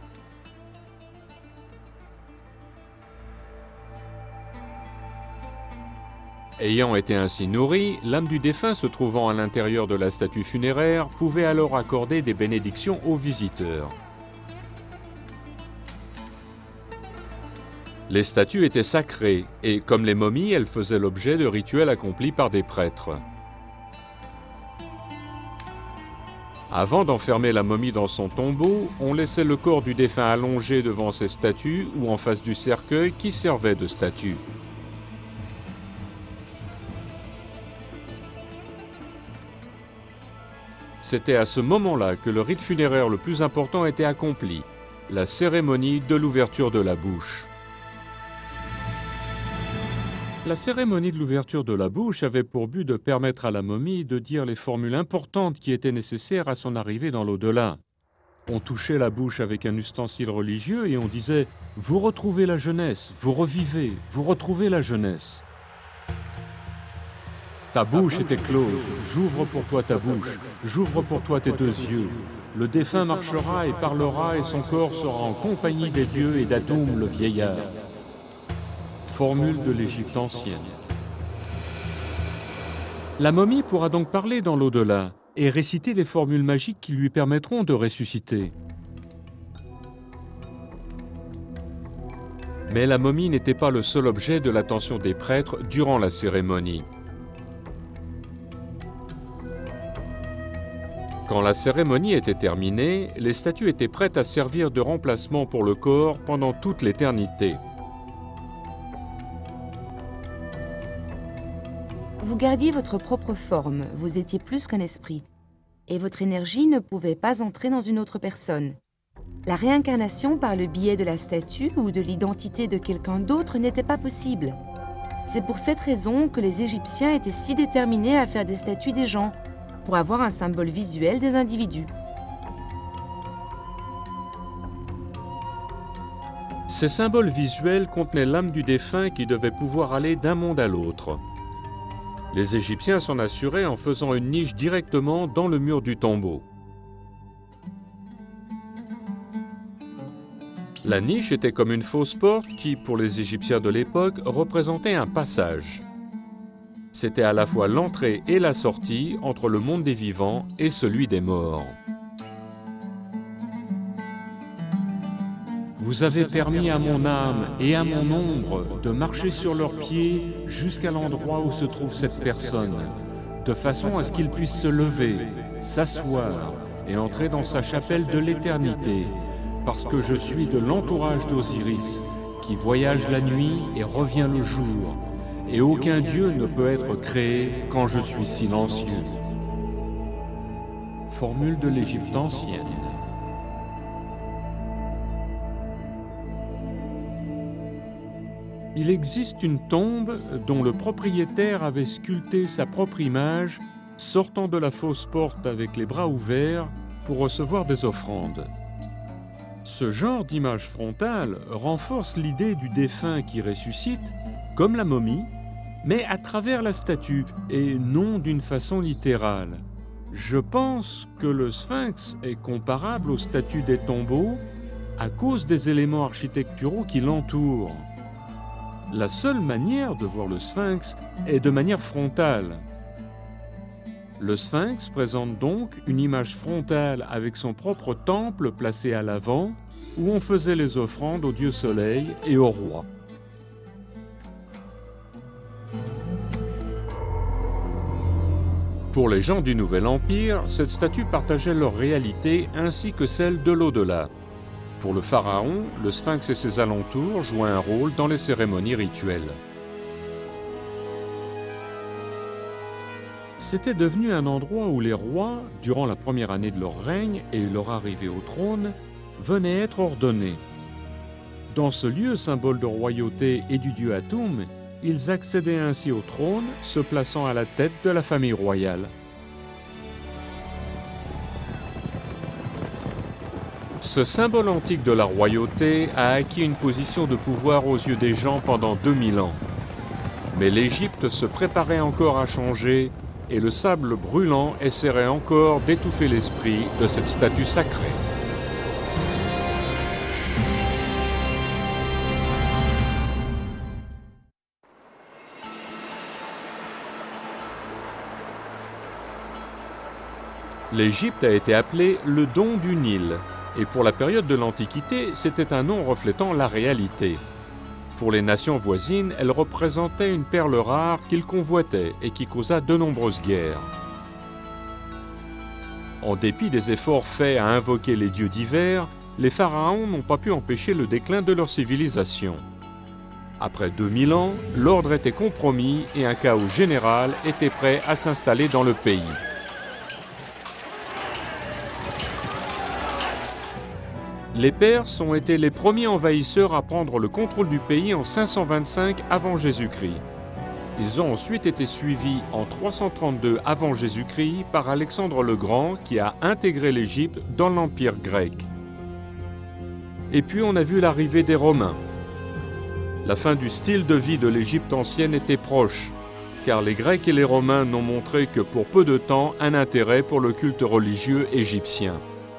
Ayant été ainsi nourrie, l'âme du défunt se trouvant à l'intérieur de la statue funéraire pouvait alors accorder des bénédictions aux visiteurs. Les statues étaient sacrées et, comme les momies, elles faisaient l'objet de rituels accomplis par des prêtres. Avant d'enfermer la momie dans son tombeau, on laissait le corps du défunt allongé devant ces statues ou en face du cercueil qui servait de statue. C'était à ce moment-là que le rite funéraire le plus important était accompli, la cérémonie de l'ouverture de la bouche. La cérémonie de l'ouverture de la bouche avait pour but de permettre à la momie de dire les formules importantes qui étaient nécessaires à son arrivée dans l'au-delà. On touchait la bouche avec un ustensile religieux et on disait « Vous retrouvez la jeunesse, vous revivez, vous retrouvez la jeunesse ». Ta bouche était close, j'ouvre pour toi ta bouche, j'ouvre pour toi tes deux yeux. Le défunt marchera et parlera et son corps sera en compagnie des dieux et d'Atoum le vieillard. Formule de l'Égypte ancienne. La momie pourra donc parler dans l'au-delà et réciter les formules magiques qui lui permettront de ressusciter. Mais la momie n'était pas le seul objet de l'attention des prêtres durant la cérémonie. Quand la cérémonie était terminée, les statues étaient prêtes à servir de remplacement pour le corps pendant toute l'éternité. Vous gardiez votre propre forme, vous étiez plus qu'un esprit, et votre énergie ne pouvait pas entrer dans une autre personne. La réincarnation par le biais de la statue ou de l'identité de quelqu'un d'autre n'était pas possible. C'est pour cette raison que les Égyptiens étaient si déterminés à faire des statues des gens, pour avoir un symbole visuel des individus. Ces symboles visuels contenaient l'âme du défunt qui devait pouvoir aller d'un monde à l'autre. Les Égyptiens s'en assuraient en faisant une niche directement dans le mur du tombeau. La niche était comme une fausse porte qui, pour les Égyptiens de l'époque, représentait un passage. C'était à la fois l'entrée et la sortie entre le monde des vivants et celui des morts. Vous avez permis à mon âme et à mon ombre de marcher sur leurs pieds jusqu'à l'endroit où se trouve cette personne, de façon à ce qu'ils puissent se lever, s'asseoir et entrer dans sa chapelle de l'éternité, parce que je suis de l'entourage d'Osiris, qui voyage la nuit et revient le jour, et aucun dieu ne peut être créé quand je suis silencieux. Formule de l'Égypte ancienne. Il existe une tombe dont le propriétaire avait sculpté sa propre image, sortant de la fausse porte avec les bras ouverts pour recevoir des offrandes. Ce genre d'image frontale renforce l'idée du défunt qui ressuscite, comme la momie, mais à travers la statue et non d'une façon littérale. Je pense que le sphinx est comparable aux statues des tombeaux à cause des éléments architecturaux qui l'entourent. La seule manière de voir le sphinx est de manière frontale. Le sphinx présente donc une image frontale avec son propre temple placé à l'avant, où on faisait les offrandes au dieu soleil et au roi. Pour les gens du Nouvel Empire, cette statue partageait leur réalité ainsi que celle de l'au-delà. Pour le pharaon, le sphinx et ses alentours jouaient un rôle dans les cérémonies rituelles. C'était devenu un endroit où les rois, durant la première année de leur règne et leur arrivée au trône, venaient être ordonnés. Dans ce lieu, symbole de royauté et du dieu Atum, ils accédaient ainsi au trône, se plaçant à la tête de la famille royale. Ce symbole antique de la royauté a acquis une position de pouvoir aux yeux des gens pendant deux mille ans. Mais l'Égypte se préparait encore à changer et le sable brûlant essaierait encore d'étouffer l'esprit de cette statue sacrée. L'Égypte a été appelée le don du Nil, et pour la période de l'Antiquité, c'était un nom reflétant la réalité. Pour les nations voisines, elle représentait une perle rare qu'ils convoitaient et qui causa de nombreuses guerres. En dépit des efforts faits à invoquer les dieux divers, les pharaons n'ont pas pu empêcher le déclin de leur civilisation. Après deux mille ans, l'ordre était compromis et un chaos général était prêt à s'installer dans le pays. Les Perses ont été les premiers envahisseurs à prendre le contrôle du pays en cinq cent vingt-cinq avant Jésus-Christ. Ils ont ensuite été suivis en trois cent trente-deux avant Jésus-Christ par Alexandre le Grand qui a intégré l'Égypte dans l'Empire grec. Et puis on a vu l'arrivée des Romains. La fin du style de vie de l'Égypte ancienne était proche, car les Grecs et les Romains n'ont montré que pour peu de temps un intérêt pour le culte religieux égyptien.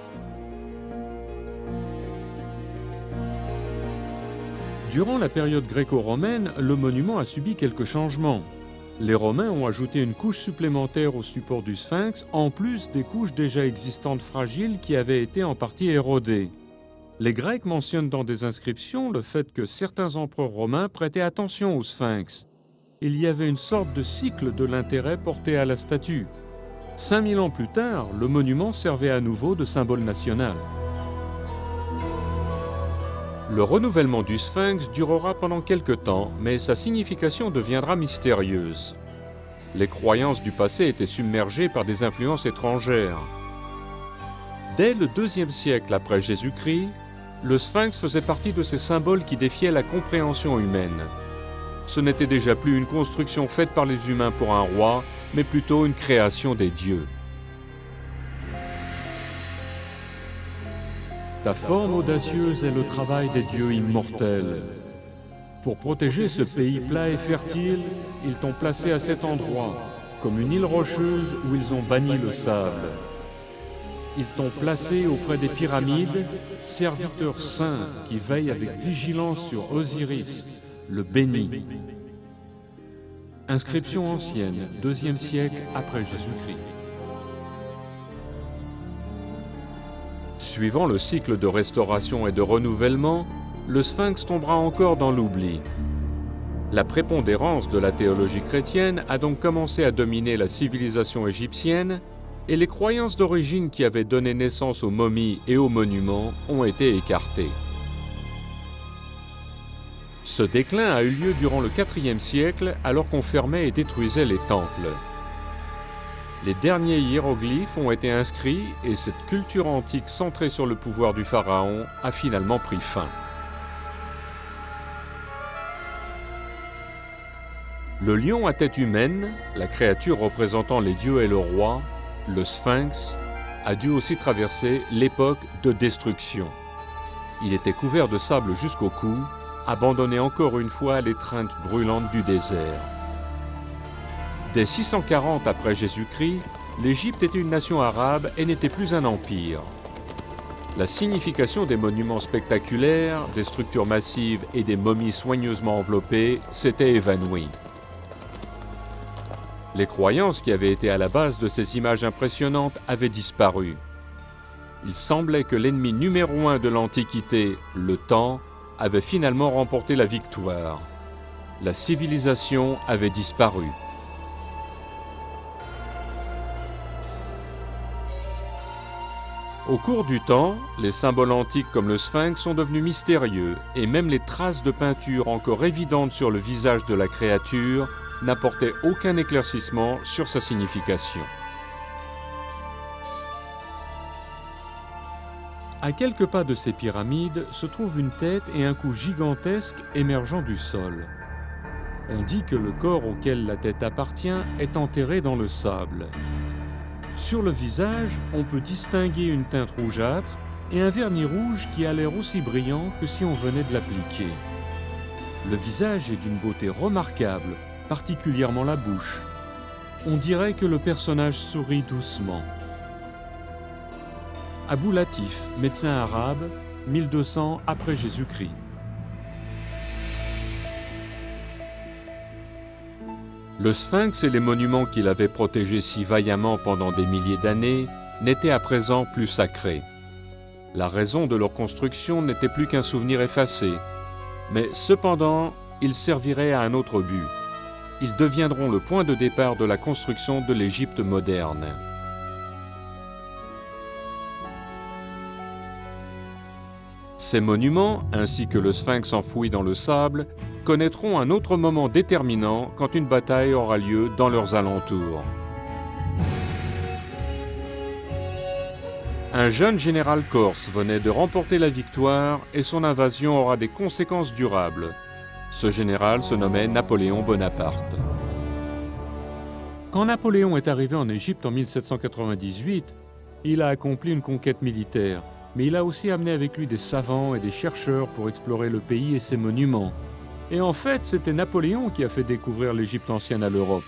Durant la période gréco-romaine, le monument a subi quelques changements. Les Romains ont ajouté une couche supplémentaire au support du sphinx, en plus des couches déjà existantes fragiles qui avaient été en partie érodées. Les Grecs mentionnent dans des inscriptions le fait que certains empereurs romains prêtaient attention au sphinx. Il y avait une sorte de cycle de l'intérêt porté à la statue. cinq mille ans plus tard, le monument servait à nouveau de symbole national. Le renouvellement du sphinx durera pendant quelque temps, mais sa signification deviendra mystérieuse. Les croyances du passé étaient submergées par des influences étrangères. Dès le deuxième siècle après Jésus-Christ, le sphinx faisait partie de ces symboles qui défiaient la compréhension humaine. Ce n'était déjà plus une construction faite par les humains pour un roi, mais plutôt une création des dieux. Ta forme audacieuse est le travail des dieux immortels. Pour protéger ce pays plat et fertile, ils t'ont placé à cet endroit, comme une île rocheuse où ils ont banni le sable. Ils t'ont placé auprès des pyramides, serviteurs saints qui veillent avec vigilance sur Osiris, le béni. Inscription ancienne, deuxième siècle après Jésus-Christ. Suivant le cycle de restauration et de renouvellement, le sphinx tombera encore dans l'oubli. La prépondérance de la théologie chrétienne a donc commencé à dominer la civilisation égyptienne et les croyances d'origine qui avaient donné naissance aux momies et aux monuments ont été écartées. Ce déclin a eu lieu durant le quatrième siècle alors qu'on fermait et détruisait les temples. Les derniers hiéroglyphes ont été inscrits et cette culture antique centrée sur le pouvoir du pharaon a finalement pris fin. Le lion à tête humaine, la créature représentant les dieux et le roi, le sphinx, a dû aussi traverser l'époque de destruction. Il était couvert de sable jusqu'au cou, abandonné encore une fois à l'étreinte brûlante du désert. Dès six cent quarante après Jésus-Christ, l'Égypte était une nation arabe et n'était plus un empire. La signification des monuments spectaculaires, des structures massives et des momies soigneusement enveloppées s'était évanouie. Les croyances qui avaient été à la base de ces images impressionnantes avaient disparu. Il semblait que l'ennemi numéro un de l'Antiquité, le temps, avait finalement remporté la victoire. La civilisation avait disparu. Au cours du temps, les symboles antiques comme le sphinx sont devenus mystérieux et même les traces de peinture encore évidentes sur le visage de la créature n'apportaient aucun éclaircissement sur sa signification. À quelques pas de ces pyramides se trouve une tête et un cou gigantesques émergeant du sol. On dit que le corps auquel la tête appartient est enterré dans le sable. Sur le visage, on peut distinguer une teinte rougeâtre et un vernis rouge qui a l'air aussi brillant que si on venait de l'appliquer. Le visage est d'une beauté remarquable, particulièrement la bouche. On dirait que le personnage sourit doucement. Abou Latif, médecin arabe, mille deux cents après Jésus-Christ. Le sphinx et les monuments qu'il avait protégés si vaillamment pendant des milliers d'années n'étaient à présent plus sacrés. La raison de leur construction n'était plus qu'un souvenir effacé, mais cependant, ils serviraient à un autre but. Ils deviendront le point de départ de la construction de l'Égypte moderne. Ces monuments, ainsi que le sphinx enfoui dans le sable, connaîtront un autre moment déterminant quand une bataille aura lieu dans leurs alentours. Un jeune général corse venait de remporter la victoire et son invasion aura des conséquences durables. Ce général se nommait Napoléon Bonaparte. Quand Napoléon est arrivé en Égypte en mille sept cent quatre-vingt-dix-huit, il a accompli une conquête militaire, mais il a aussi amené avec lui des savants et des chercheurs pour explorer le pays et ses monuments. Et en fait, c'était Napoléon qui a fait découvrir l'Égypte ancienne à l'Europe.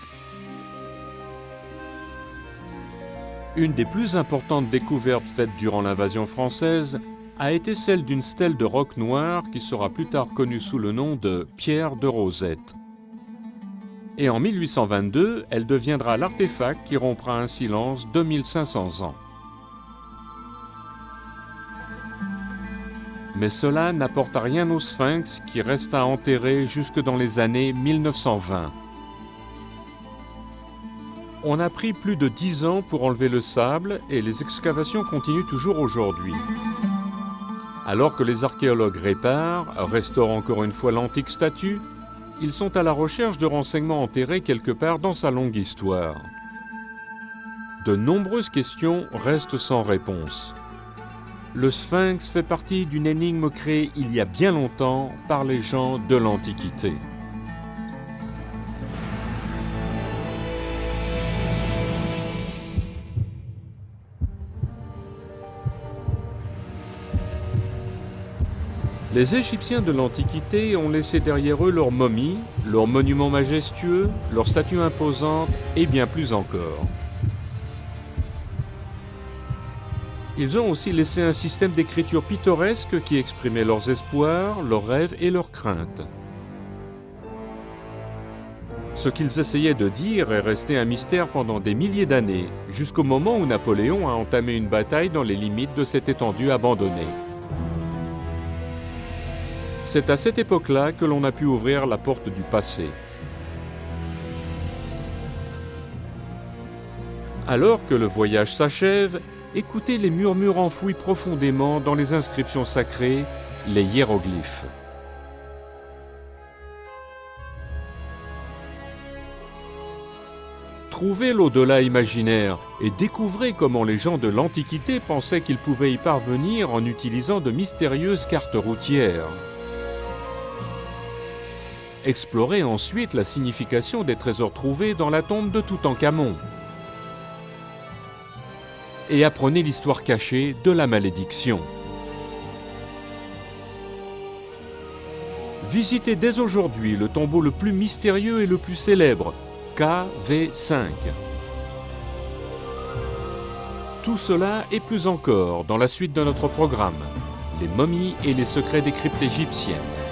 Une des plus importantes découvertes faites durant l'invasion française a été celle d'une stèle de roc noir qui sera plus tard connue sous le nom de Pierre de Rosette. Et en mille huit cent vingt-deux, elle deviendra l'artefact qui rompra un silence de mille cinq cents ans. Mais cela n'apporta rien au sphinx qui resta enterré jusque dans les années mille neuf cent vingt. On a pris plus de dix ans pour enlever le sable et les excavations continuent toujours aujourd'hui. Alors que les archéologues réparent, restaurent encore une fois l'antique statue, ils sont à la recherche de renseignements enterrés quelque part dans sa longue histoire. De nombreuses questions restent sans réponse. Le sphinx fait partie d'une énigme créée il y a bien longtemps par les gens de l'Antiquité. Les Égyptiens de l'Antiquité ont laissé derrière eux leurs momies, leurs monuments majestueux, leurs statues imposantes et bien plus encore. Ils ont aussi laissé un système d'écriture pittoresque qui exprimait leurs espoirs, leurs rêves et leurs craintes. Ce qu'ils essayaient de dire est resté un mystère pendant des milliers d'années, jusqu'au moment où Napoléon a entamé une bataille dans les limites de cette étendue abandonnée. C'est à cette époque-là que l'on a pu ouvrir la porte du passé. Alors que le voyage s'achève, écoutez les murmures enfouis profondément dans les inscriptions sacrées, les hiéroglyphes. Trouvez l'au-delà imaginaire et découvrez comment les gens de l'Antiquité pensaient qu'ils pouvaient y parvenir en utilisant de mystérieuses cartes routières. Explorez ensuite la signification des trésors trouvés dans la tombe de Toutankhamon. Et apprenez l'histoire cachée de la malédiction. Visitez dès aujourd'hui le tombeau le plus mystérieux et le plus célèbre, K V cinq. Tout cela et plus encore dans la suite de notre programme, les momies et les secrets des cryptes égyptiennes.